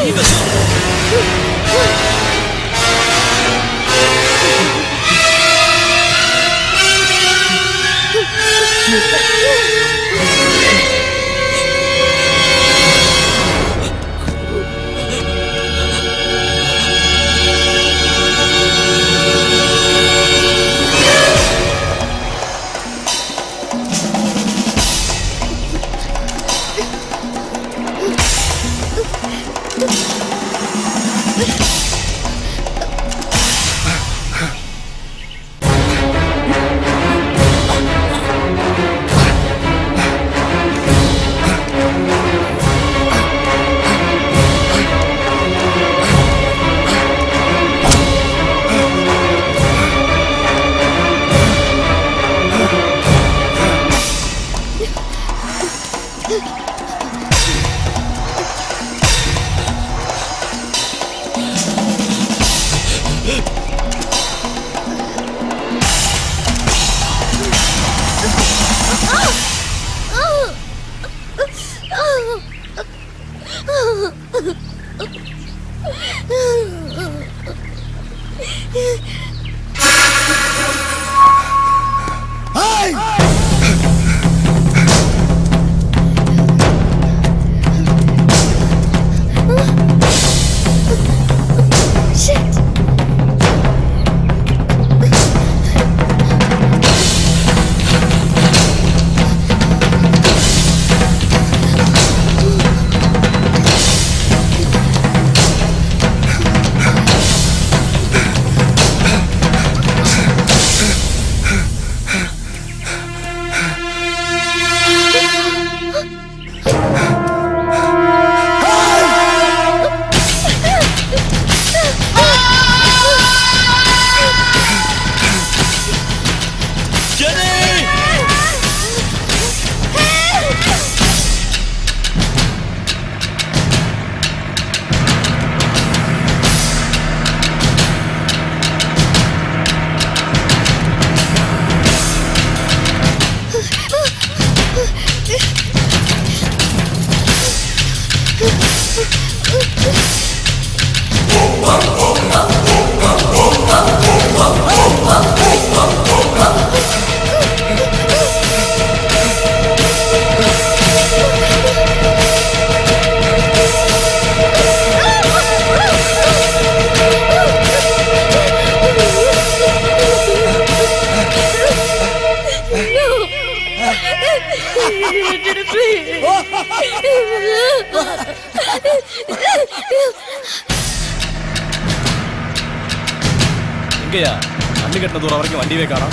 எங்கயா வண்டி கட்டின தூரம் வரைக்கும் வண்டியே காணோம்.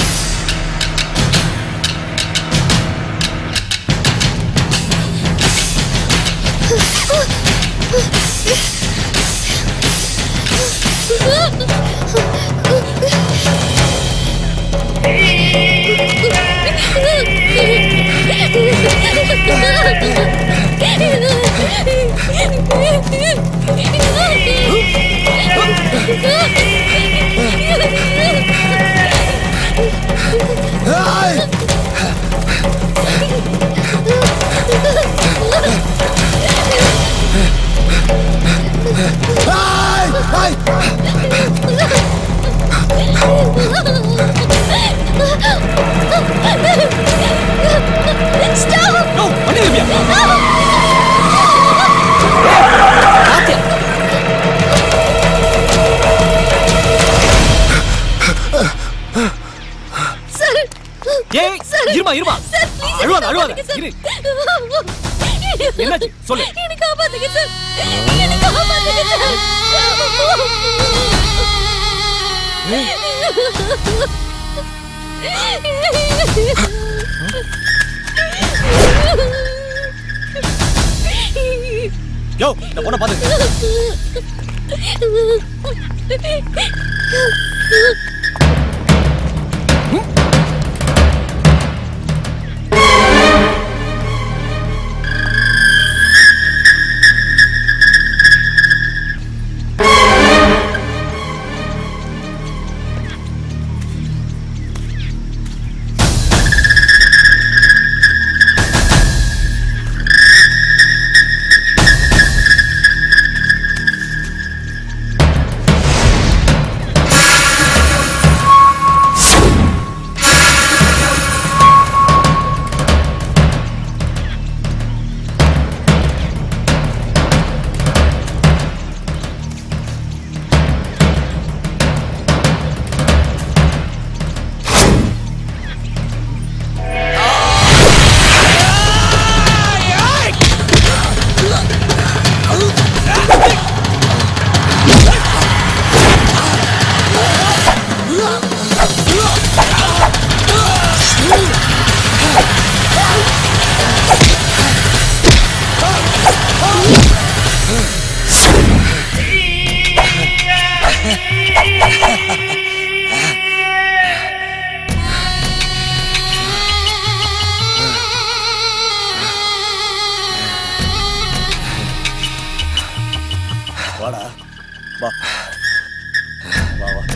இருமா இருமா அழுவாத அழுவாத இரு. என்னாச்சு சொல்லு. எனக்கு காப்பாத்துங்க சார், எனக்கு காப்பாத்துங்க சார். யோ இந்த பொண்ணை பாத்து. வாடா வா வா வா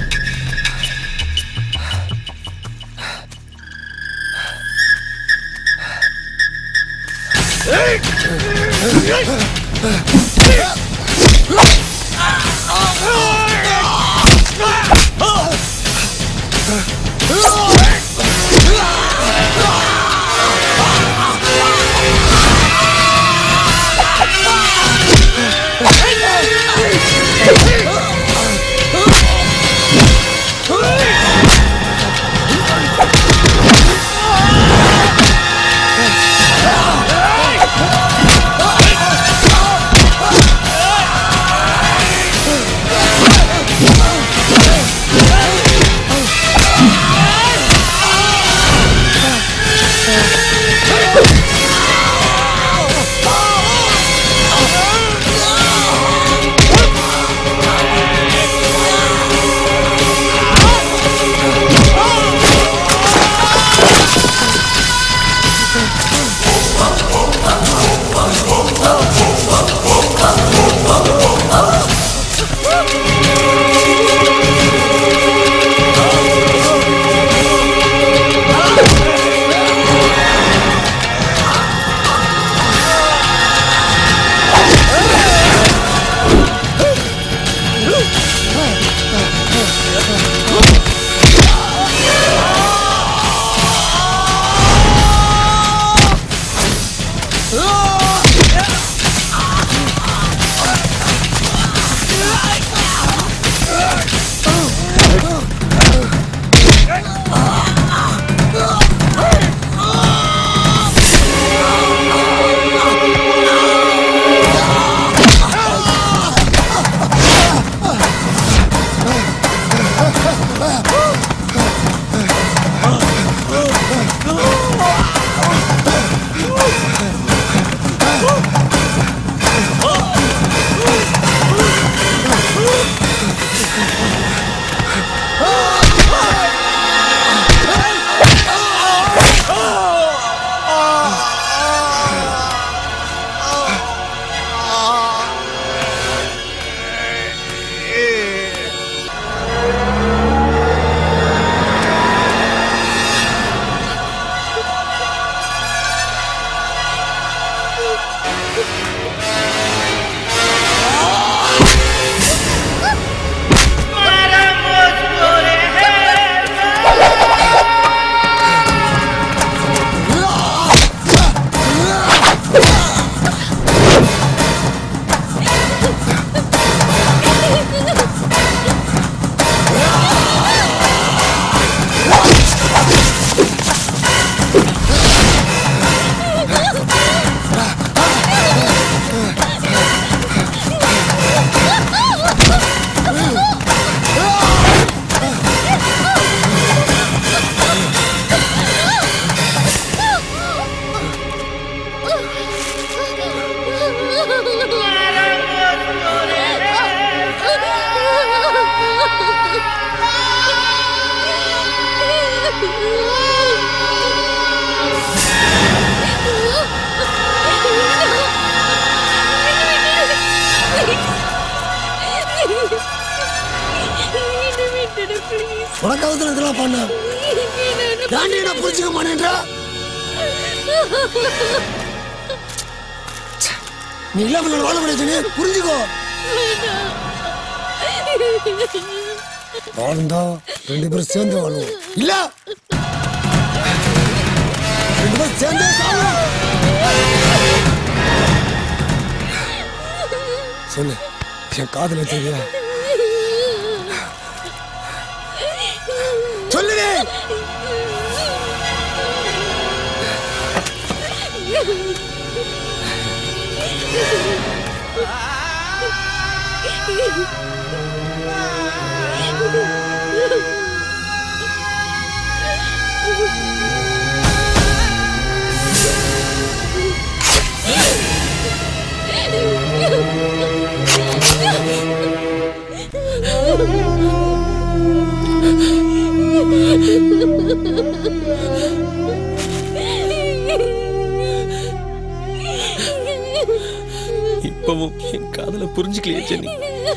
ஏன்டி நான் புரிஞ்சுக்க மாட்டேன்றா? நீ இல்லாம வாழ முடியாது, புரிஞ்சுக்கோ. வாழ்ந்தா 2 பேரும் சேர்ந்து வாழுவோம், இல்ல 2 பேரும் சேர்ந்தே சாவோம். சொல்லு, என் காதுல தெரியா? சொல்லுங்க. இப்பவும் என் காதல புரிஞ்சுக்கலையே ஜெனி.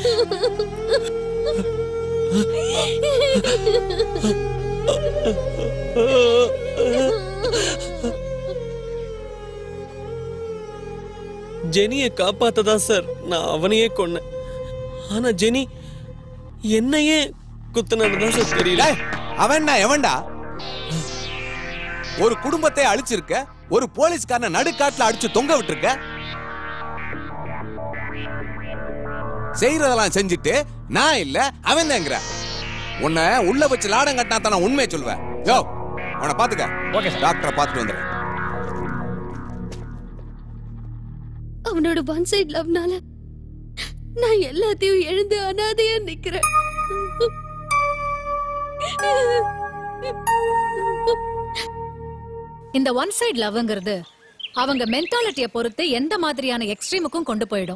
ஜெனியை காப்பாத்ததா சார் நான் அவனையே கொன்னேன். ஆனா ஜெனி என்னையே குத்துனதான் சார் தெரியல. அவன்டா எவன்டா? ஒரு குடும்பத்தை அழிச்சிருக்க, ஒரு போலீஸ்காரனை நடுக்காட்டுல அடிச்சு தொங்க விட்டுருக்க. செய்யறதெல்லாம் செஞ்சுட்டு நான் இல்ல அவன் தான்ங்கிற. உன்னை உள்ள வச்சு லாடம் கட்டினா தானே உண்மையை சொல்லுவேன். யோ அவனை பாத்துக்க. ஓகே டாக்டரை பார்த்துட்டு வந்துடுறேன். அவனோட ஒன் சைட் லவ்னால நான் எல்லாத்தையும் எழுந்து அனாதையா நிக்கிறேன். இந்த ஒன் சைடு லவ்ங்கிறது அவங்க மென்டாலிட்டியை பொறுத்து எந்த மாதிரியான எக்ஸ்ட்ரீமுக்கும் கொண்டு போயிடும்.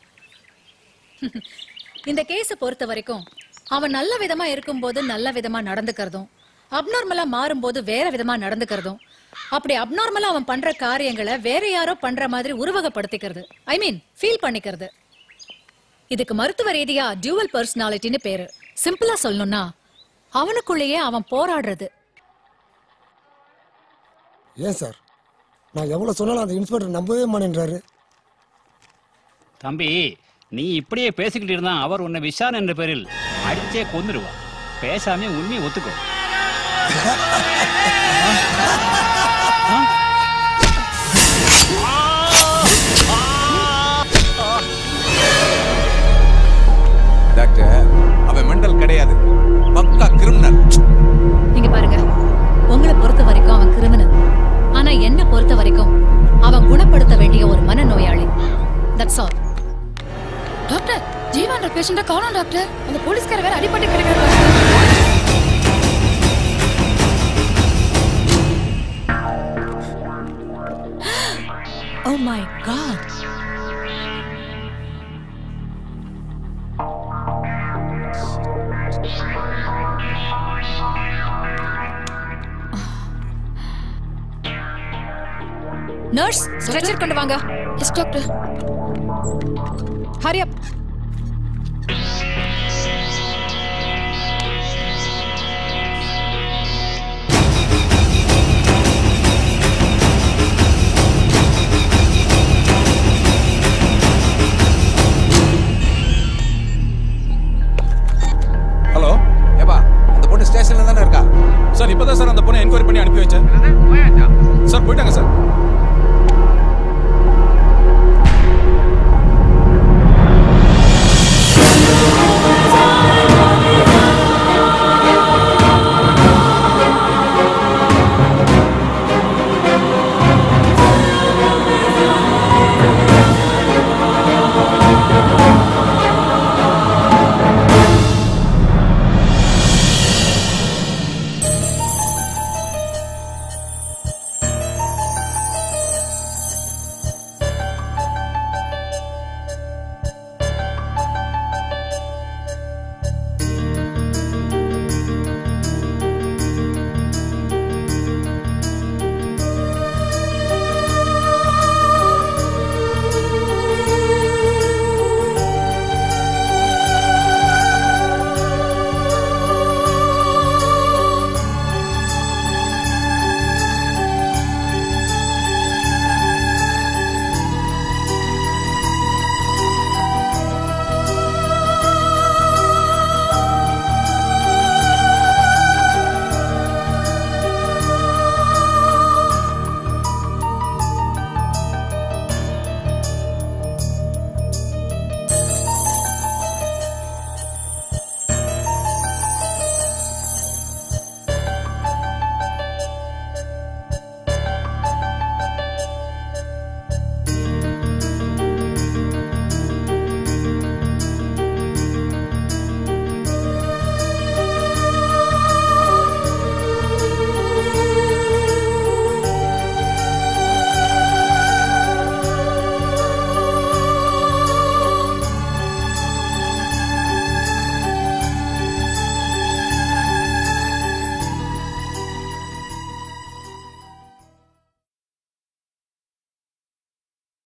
இந்த கேஸை பொறுத்த வரைக்கும் அவன் நல்ல விதமா இருக்கும்போது நல்ல விதமா நடந்துக்கிறதும், அப்நார்மலா மாறும்போது வேற விதமா நடந்துக்கிறதும், அப்படி அப்நார்மலா அவன் பண்ற காரியங்களை வேற யாரோ பண்ற மாதிரி உருவகப்படுத்திக்கிறது, ஐ மீன் ஃபீல் பண்ணிக்கிறது. இதுக்கு மருத்துவ ரீதியா டியூவல் பர்சனாலிட்டின்னு பேரு. சிம்பிளா சொல்லணும்னா அவனுக்குள்ளேயே அவன் போராடுறது. ஏன் சார் நான் எவ்வளவு சொன்னாலும் அந்த இன்ஸ்பெக்டர் நம்பவே மாட்டேன்றாரு. தம்பி நீ இப்படியே பேசிக்கிட்டு இருந்தா அவர் உன்னை விஷான் என்ற பேரில் அடிச்சே கொன்னுருவா. பேசாம உண்மையை ஒத்துக்கோ. டாக்டர் அவன் மெண்டல் கிடையாது, பக்கா கிரிமினல். நீங்க பாருங்க, உங்களை பொறுத்த வரைக்கும் அவன் கிரிமினல், ஆனா என்ன பொறுத்த வரைக்கும் அவன் குணப்படுத்த வேண்டிய ஒரு மனநோயாளி. That's all. டாக்டர் ஜீவான்ற பேஷண்ட காணோம் டாக்டர். அந்த போலீஸ்கார வேற அடிபட்டு கிடக்குறாரு. Oh my God. Nurse stretcher கொண்டு வாங்க. Yes doctor. Hurry up.